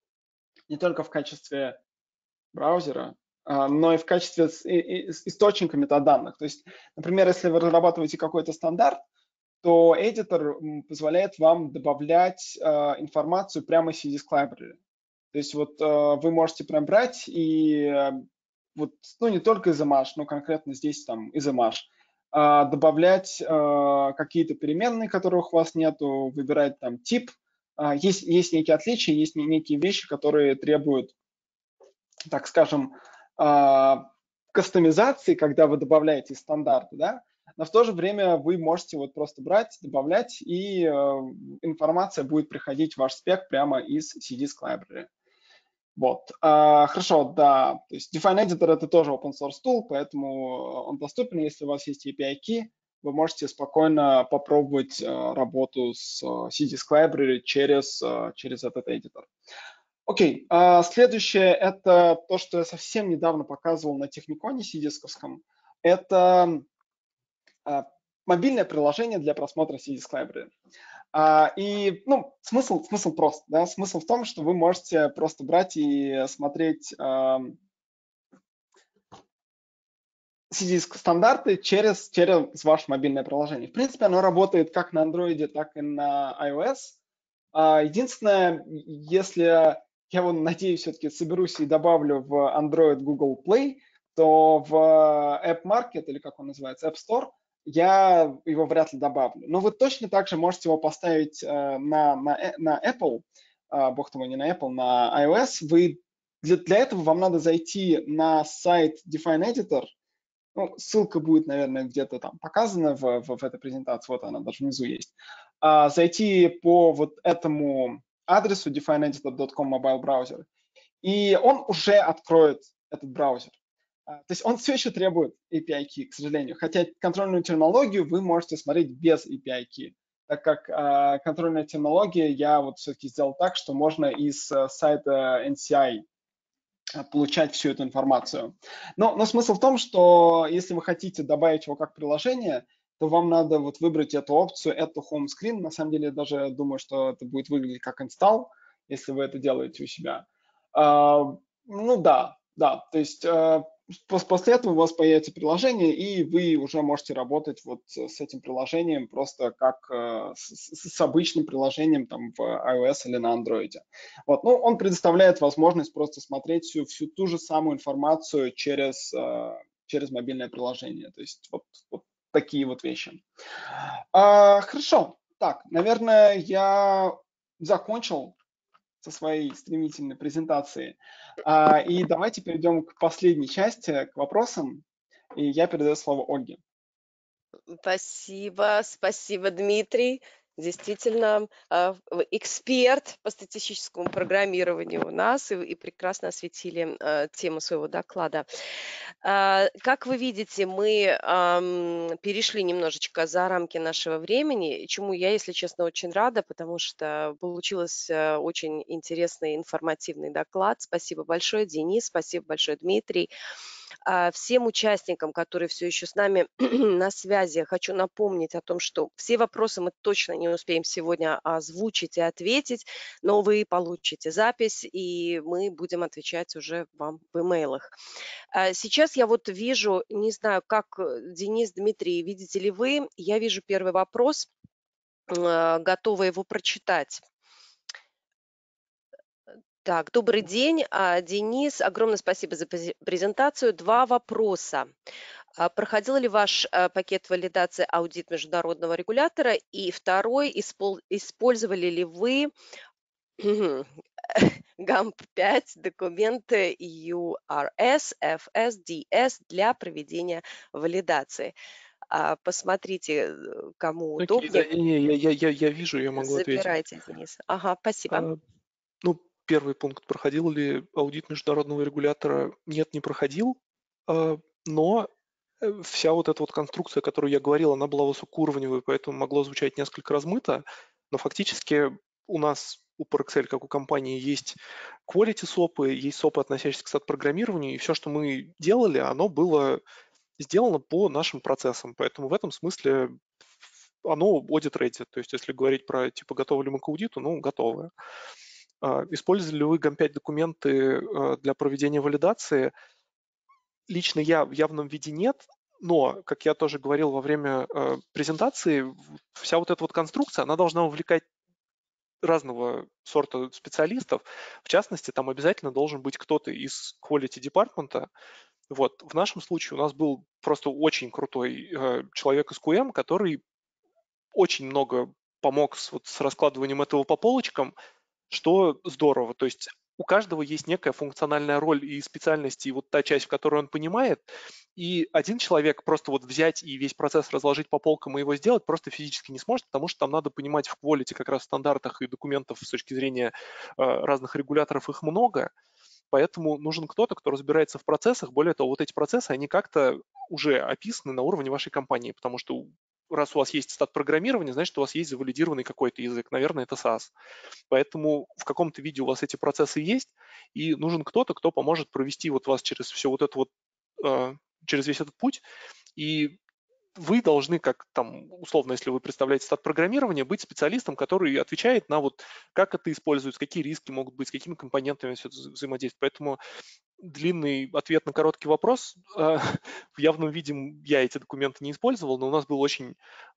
браузера, но и в качестве источника метаданных. То есть, например, если вы разрабатываете какой-то стандарт, то editor позволяет вам добавлять информацию прямо из CDisk Library. То есть вот вы можете прям брать и вот, ну не только из image, но конкретно здесь там из image, добавлять какие-то переменные, которых у вас нету, выбирать там тип. Есть некие отличия, есть некие вещи, которые требуют, так скажем, кастомизации, когда вы добавляете стандарты, да, но в то же время вы можете вот просто брать, добавлять, и информация будет приходить в ваш спек прямо из CDisk Library. Вот. Хорошо, да, то есть Define Editor это тоже open source tool, поэтому он доступен, если у вас есть API key, вы можете спокойно попробовать работу с CDisk Library через этот editor. Окей, следующее это то, что я совсем недавно показывал на Техниконе CDisk-овском. Это мобильное приложение для просмотра CDisk Library. И ну, смысл прост. Да? Смысл в том, что вы можете просто брать и смотреть CDisk стандарты через ваше мобильное приложение. В принципе, оно работает как на Android, так и на iOS. Единственное, если я надеюсь, все-таки соберусь и добавлю в Android Google Play, то в App Market, или как он называется, App Store, я его вряд ли добавлю. Но вы точно так же можете его поставить на Apple бог того не на Apple, на iOS, для этого вам надо зайти на сайт Define Editor. Ну, ссылка будет, наверное, где-то там показана в этой презентации, вот она даже внизу есть. Зайти по вот этому адресу defineeditor.com mobile браузер, и он уже откроет этот браузер. То есть он все еще требует API key, к сожалению, хотя контрольную терминологию вы можете смотреть без API key, так как контрольная терминология я вот все-таки сделал так, что можно из сайта NCI получать всю эту информацию. Но смысл в том, что если вы хотите добавить его как приложение, то вам надо вот выбрать эту опцию, эту home screen. На самом деле, я даже думаю, что это будет выглядеть как install, если вы это делаете у себя. Ну да, то есть после этого у вас появится приложение, и вы уже можете работать вот с этим приложением просто как с обычным приложением там в iOS или на Android. Вот. Ну, он предоставляет возможность просто смотреть всю ту же самую информацию через мобильное приложение. То есть вот такие вот вещи. Хорошо. Так, наверное, я закончил со своей стремительной презентацией. И давайте перейдем к последней части, к вопросам. И я передаю слово Ольге. Спасибо, Дмитрий. Действительно, эксперт по статистическому программированию у нас и прекрасно осветили тему своего доклада. Как вы видите, мы перешли немножечко за рамки нашего времени, чему я, если честно, очень рада, потому что получился очень интересный, информативный доклад. Спасибо большое, Денис, спасибо большое, Дмитрий. Всем участникам, которые все еще с нами на связи, я хочу напомнить о том, что все вопросы мы точно не успеем сегодня озвучить и ответить, но вы получите запись, и мы будем отвечать уже вам в имейлах. Сейчас я вот вижу, не знаю, как Денис, Дмитрий, видите ли вы, я вижу первый вопрос, готова его прочитать. Так, добрый день, Денис, огромное спасибо за презентацию. 2 вопроса. Проходил ли ваш пакет валидации аудит международного регулятора? И второй, использовали ли вы GAMP5 документы URS, FSDS для проведения валидации? Посмотрите, кому Окей, да, удобнее. я вижу, я могу ответить. Забирайте, Денис. Ага, спасибо. Ну, первый пункт. Проходил ли аудит международного регулятора? Нет, не проходил. Но вся вот эта вот конструкция, о которой я говорил, она была высокоуровневой, поэтому могло звучать несколько размыто. Но фактически у нас, у PowerXL, как у компании, есть quality SOP, есть SOP, относящиеся к стат-программированию, и все, что мы делали, оно было сделано по нашим процессам. Поэтому в этом смысле оно audit ready. То есть если говорить про типа готовы ли мы к аудиту, ну, готовы. Использовали ли вы GAMP5 документы для проведения валидации? Лично я в явном виде нет, но, как я тоже говорил во время презентации, вся вот эта вот конструкция, она должна увлекать разного сорта специалистов. В частности, там обязательно должен быть кто-то из quality департмента. Вот. В нашем случае у нас был просто очень крутой человек из QM, который очень много помог с раскладыванием этого по полочкам, что здорово. То есть у каждого есть некая функциональная роль и специальность, и вот та часть, в которой он понимает, и один человек просто вот взять и весь процесс разложить по полкам и его сделать просто физически не сможет, потому что там надо понимать в quality как раз в стандартах и документов с точки зрения разных регуляторов, их много, поэтому нужен кто-то, кто разбирается в процессах. Более того, вот эти процессы, они как-то уже описаны на уровне вашей компании, потому что раз у вас есть стат-программирование, значит, у вас есть завалидированный какой-то язык, наверное, это SAS. Поэтому в каком-то виде у вас эти процессы есть, и нужен кто-то, кто поможет провести вот вас через все вот это вот, через весь этот путь, и вы должны, как там, условно, если вы представляете стат-программирование, быть специалистом, который отвечает на вот, как это используется, какие риски могут быть, с какими компонентами все это взаимодействует. Поэтому длинный ответ на короткий вопрос. В явном виде я эти документы не использовал, но у нас был очень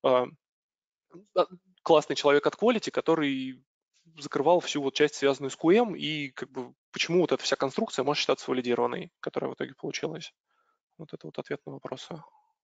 классный человек от Quality, который закрывал всю вот часть, связанную с QM, и как бы почему вот эта вся конструкция может считаться валидированной, которая в итоге получилась. Вот это вот ответ на вопрос.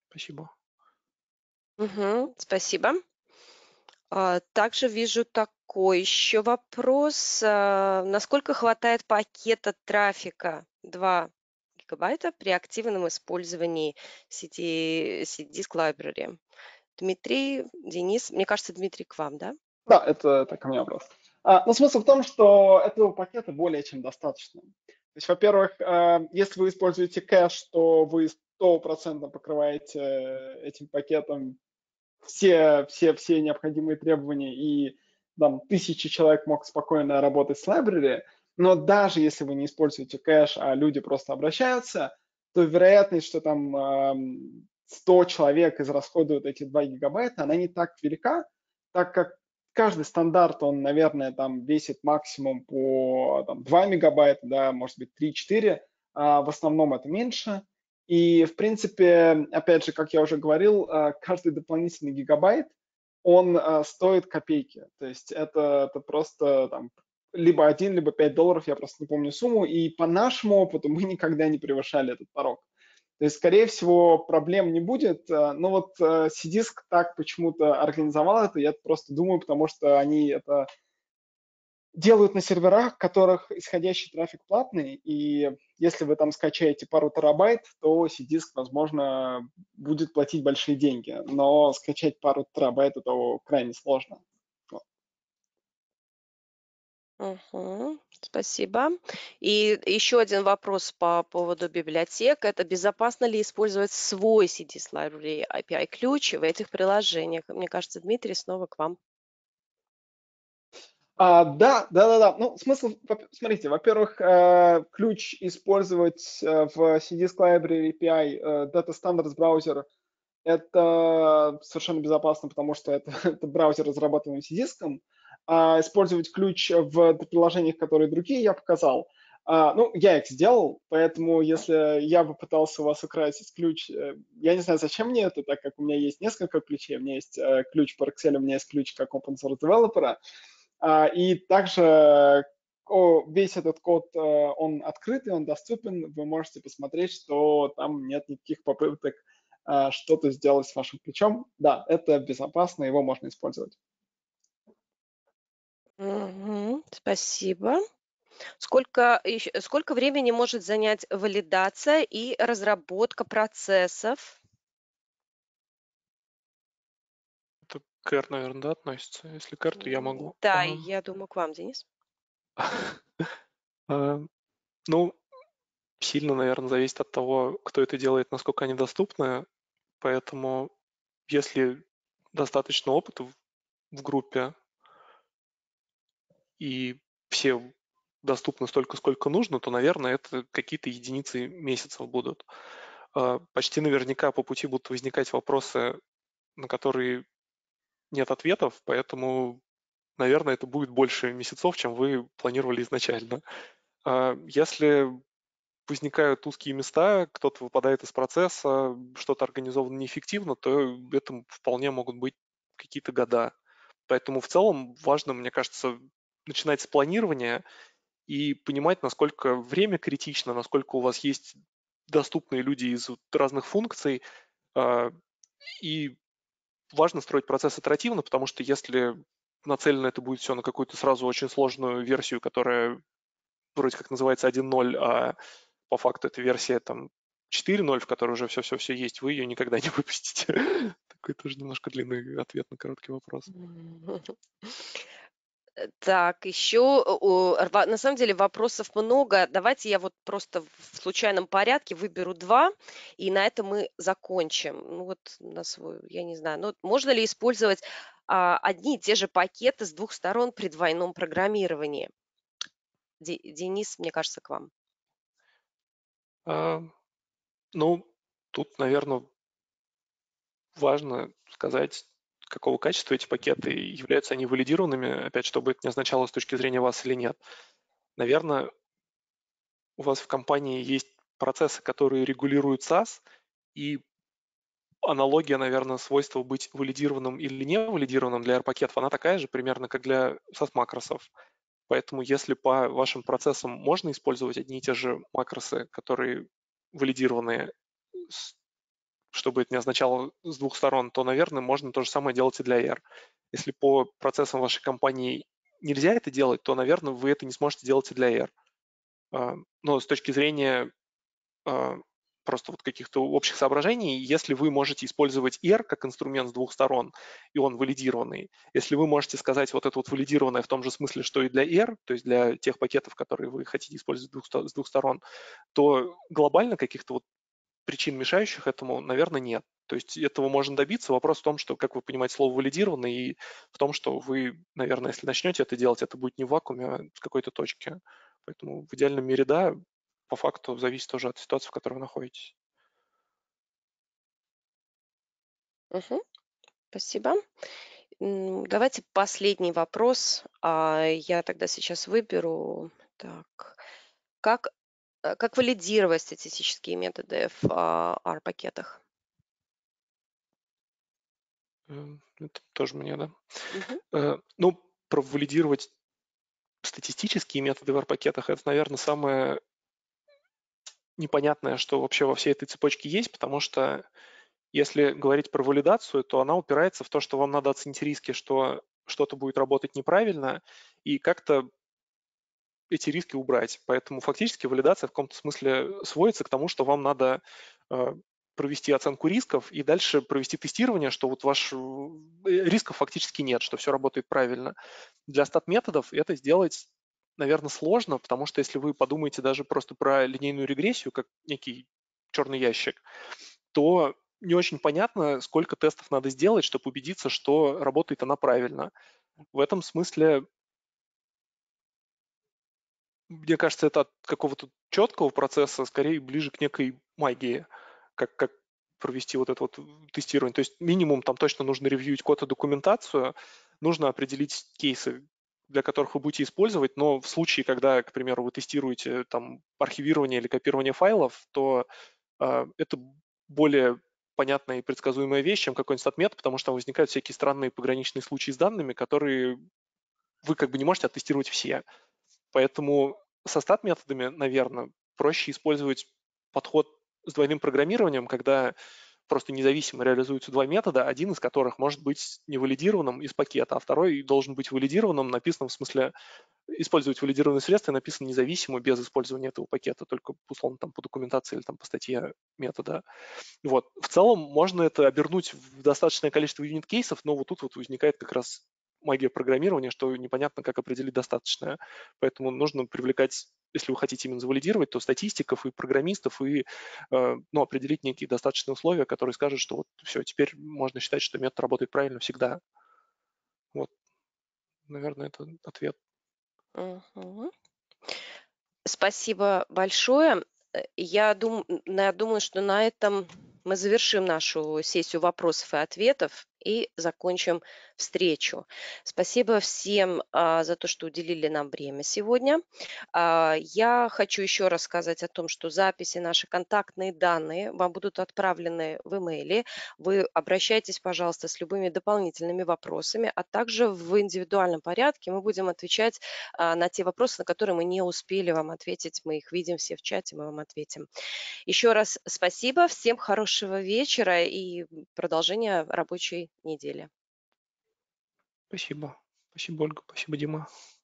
Спасибо. Спасибо. Также вижу такой еще вопрос. Насколько хватает пакета трафика 2 гигабайта при активном использовании CD-Disk Library? Дмитрий, Денис, мне кажется, Дмитрий к вам, да? Да, это ко мне вопрос. Но смысл в том, что этого пакета более чем достаточно. То есть, во-первых, если вы используете кэш, то вы 100% покрываете этим пакетом все необходимые требования, и там тысячи человек мог спокойно работать с library. Но даже если вы не используете кэш, а люди просто обращаются, то вероятность, что там 100 человек израсходуют эти 2 гигабайта, она не так велика, так как каждый стандарт, он, наверное, там весит максимум по 2 мегабайта, да, может быть 3-4, в основном это меньше. И, в принципе, опять же, как я уже говорил, каждый дополнительный гигабайт, он стоит копейки. То есть это просто там либо 1, либо $5, я просто не помню сумму. И по нашему опыту мы никогда не превышали этот порог. То есть, скорее всего, проблем не будет. Но вот Cdisk так почему-то организовал это, я просто думаю, потому что они это делают на серверах, в которых исходящий трафик платный, и если вы там скачаете пару терабайт, то Cdisk, возможно, будет платить большие деньги, но скачать пару терабайт это крайне сложно. Мгм. Спасибо. И еще один вопрос по поводу библиотек. Это безопасно ли использовать свой CD-Disk Library API-ключ в этих приложениях? Мне кажется, Дмитрий, снова к вам. Да. Ну, смысл, смотрите, во-первых, ключ использовать в CD-Disk Library API Data Standards браузер это совершенно безопасно, потому что это, это браузер, разработанный CD-диском. Использовать ключ в приложениях, которые другие, я показал. Ну, я их сделал, поэтому если я бы пытался у вас украсть ключ, я не знаю, зачем мне это, так как у меня есть несколько ключей. У меня есть ключ по Excel, у меня есть ключ как open source девелопера. И также весь этот код, он открытый, он доступен, вы можете посмотреть, что там нет никаких попыток что-то сделать с вашим ключом. Да, это безопасно, его можно использовать. Мгм. Спасибо. Сколько времени может занять валидация и разработка процессов? Это к R, наверное, да, относится? Если к R, то я могу. Да, я думаю, к вам, Денис. Ну, сильно, наверное, зависит от того, кто это делает, насколько они доступны. Поэтому, если достаточно опыта в группе, и все доступны столько, сколько нужно, то, наверное, это какие-то единицы месяцев будут. Почти наверняка по пути будут возникать вопросы, на которые нет ответов, поэтому, наверное, это будет больше месяцев, чем вы планировали изначально. Если возникают узкие места, кто-то выпадает из процесса, что-то организовано неэффективно, то это вполне могут быть какие-то года. Поэтому в целом важно, мне кажется, начинать с планирования и понимать, насколько время критично, насколько у вас есть доступные люди из разных функций. И важно строить процесс итеративно, потому что если нацелено это будет все на какую-то сразу очень сложную версию, которая вроде как называется 1.0, а по факту это версия там 4.0, в которой уже все-все-все есть, вы ее никогда не выпустите. Такой тоже немножко длинный ответ на короткий вопрос. Так, еще на самом деле вопросов много. Давайте я вот просто в случайном порядке выберу 2, и на этом мы закончим. Ну вот на свой, я не знаю, ну вот можно ли использовать одни и те же пакеты с 2 сторон при двойном программировании? Денис, мне кажется, к вам. Ну, тут, наверное, важно сказать, какого качества эти пакеты, являются они валидированными, опять, чтобы это не означало с точки зрения вас или нет. Наверное, у вас в компании есть процессы, которые регулируют SAS, и аналогия, наверное, свойства быть валидированным или не валидированным для R-пакетов, она такая же примерно, как для SAS-макросов. Поэтому если по вашим процессам можно использовать одни и те же макросы, которые валидированные, чтобы это не означало с 2 сторон, то, наверное, можно то же самое делать и для R. Если по процессам вашей компании нельзя это делать, то, наверное, вы это не сможете делать и для R. Но с точки зрения просто вот каких-то общих соображений, если вы можете использовать R как инструмент с двух сторон, и он валидированный, если вы можете сказать вот это вот валидированное в том же смысле, что и для R, то есть для тех пакетов, которые вы хотите использовать с двух сторон, то глобально каких-то вот причин, мешающих этому, наверное, нет. То есть этого можно добиться. Вопрос в том, что, как вы понимаете, слово «валидированный», и в том, что вы, наверное, если начнете это делать, это будет не в вакууме, а с какой-то точки. Поэтому в идеальном мире, да, по факту зависит тоже от ситуации, в которой вы находитесь. Мгм. Спасибо. Давайте последний вопрос. Я тогда сейчас выберу. Так. Как, как валидировать статистические методы в R-пакетах? Это тоже мне, да? Мгм. Ну, провалидировать статистические методы в R-пакетах – это, наверное, самое непонятное, что вообще во всей этой цепочке есть, потому что если говорить про валидацию, то она упирается в то, что вам надо оценить риски, что что-то будет работать неправильно, и как-то эти риски убрать. Поэтому фактически валидация в каком-то смысле сводится к тому, что вам надо провести оценку рисков и дальше провести тестирование, что вот рисков фактически нет, что все работает правильно. Для стат-методов это сделать, наверное, сложно, потому что если вы подумаете даже просто про линейную регрессию, как некий черный ящик, то не очень понятно, сколько тестов надо сделать, чтобы убедиться, что работает она правильно. В этом смысле, мне кажется, это от какого-то четкого процесса скорее ближе к некой магии, как провести вот это вот тестирование. То есть минимум там точно нужно ревьюить код и документацию, нужно определить кейсы, для которых вы будете использовать, но в случае, когда, к примеру, вы тестируете там архивирование или копирование файлов, то это более понятная и предсказуемая вещь, чем какой-нибудь стат-метод, потому что там возникают всякие странные пограничные случаи с данными, которые вы как бы не можете оттестировать все. Поэтому со стат-методами, наверное, проще использовать подход с двойным программированием, когда просто независимо реализуются два метода, один из которых может быть невалидированным из пакета, а второй должен быть валидированным, написанным в смысле использовать валидированные средства, написано независимо, без использования этого пакета, только условно там по документации или там по статье метода. Вот. В целом можно это обернуть в достаточное количество юнит-кейсов, но вот тут вот возникает как раз магия программирования, что непонятно, как определить достаточное. Поэтому нужно привлекать, если вы хотите именно завалидировать, то статистиков и программистов, и ну, определить некие достаточные условия, которые скажут, что вот все, теперь можно считать, что метод работает правильно всегда. Вот, наверное, это ответ. Мгм. Спасибо большое. Я думаю, что на этом мы завершим нашу сессию вопросов и ответов и закончим встречу. Спасибо всем за то, что уделили нам время сегодня. Я хочу еще раз сказать о том, что записи, наши контактные данные вам будут отправлены в имейле. Вы обращайтесь, пожалуйста, с любыми дополнительными вопросами, а также в индивидуальном порядке мы будем отвечать на те вопросы, на которые мы не успели вам ответить. Мы их видим все в чате, мы вам ответим. Еще раз спасибо, всем хорошего вечера и продолжения рабочей недели. Спасибо. Спасибо, Ольга. Спасибо, Дима.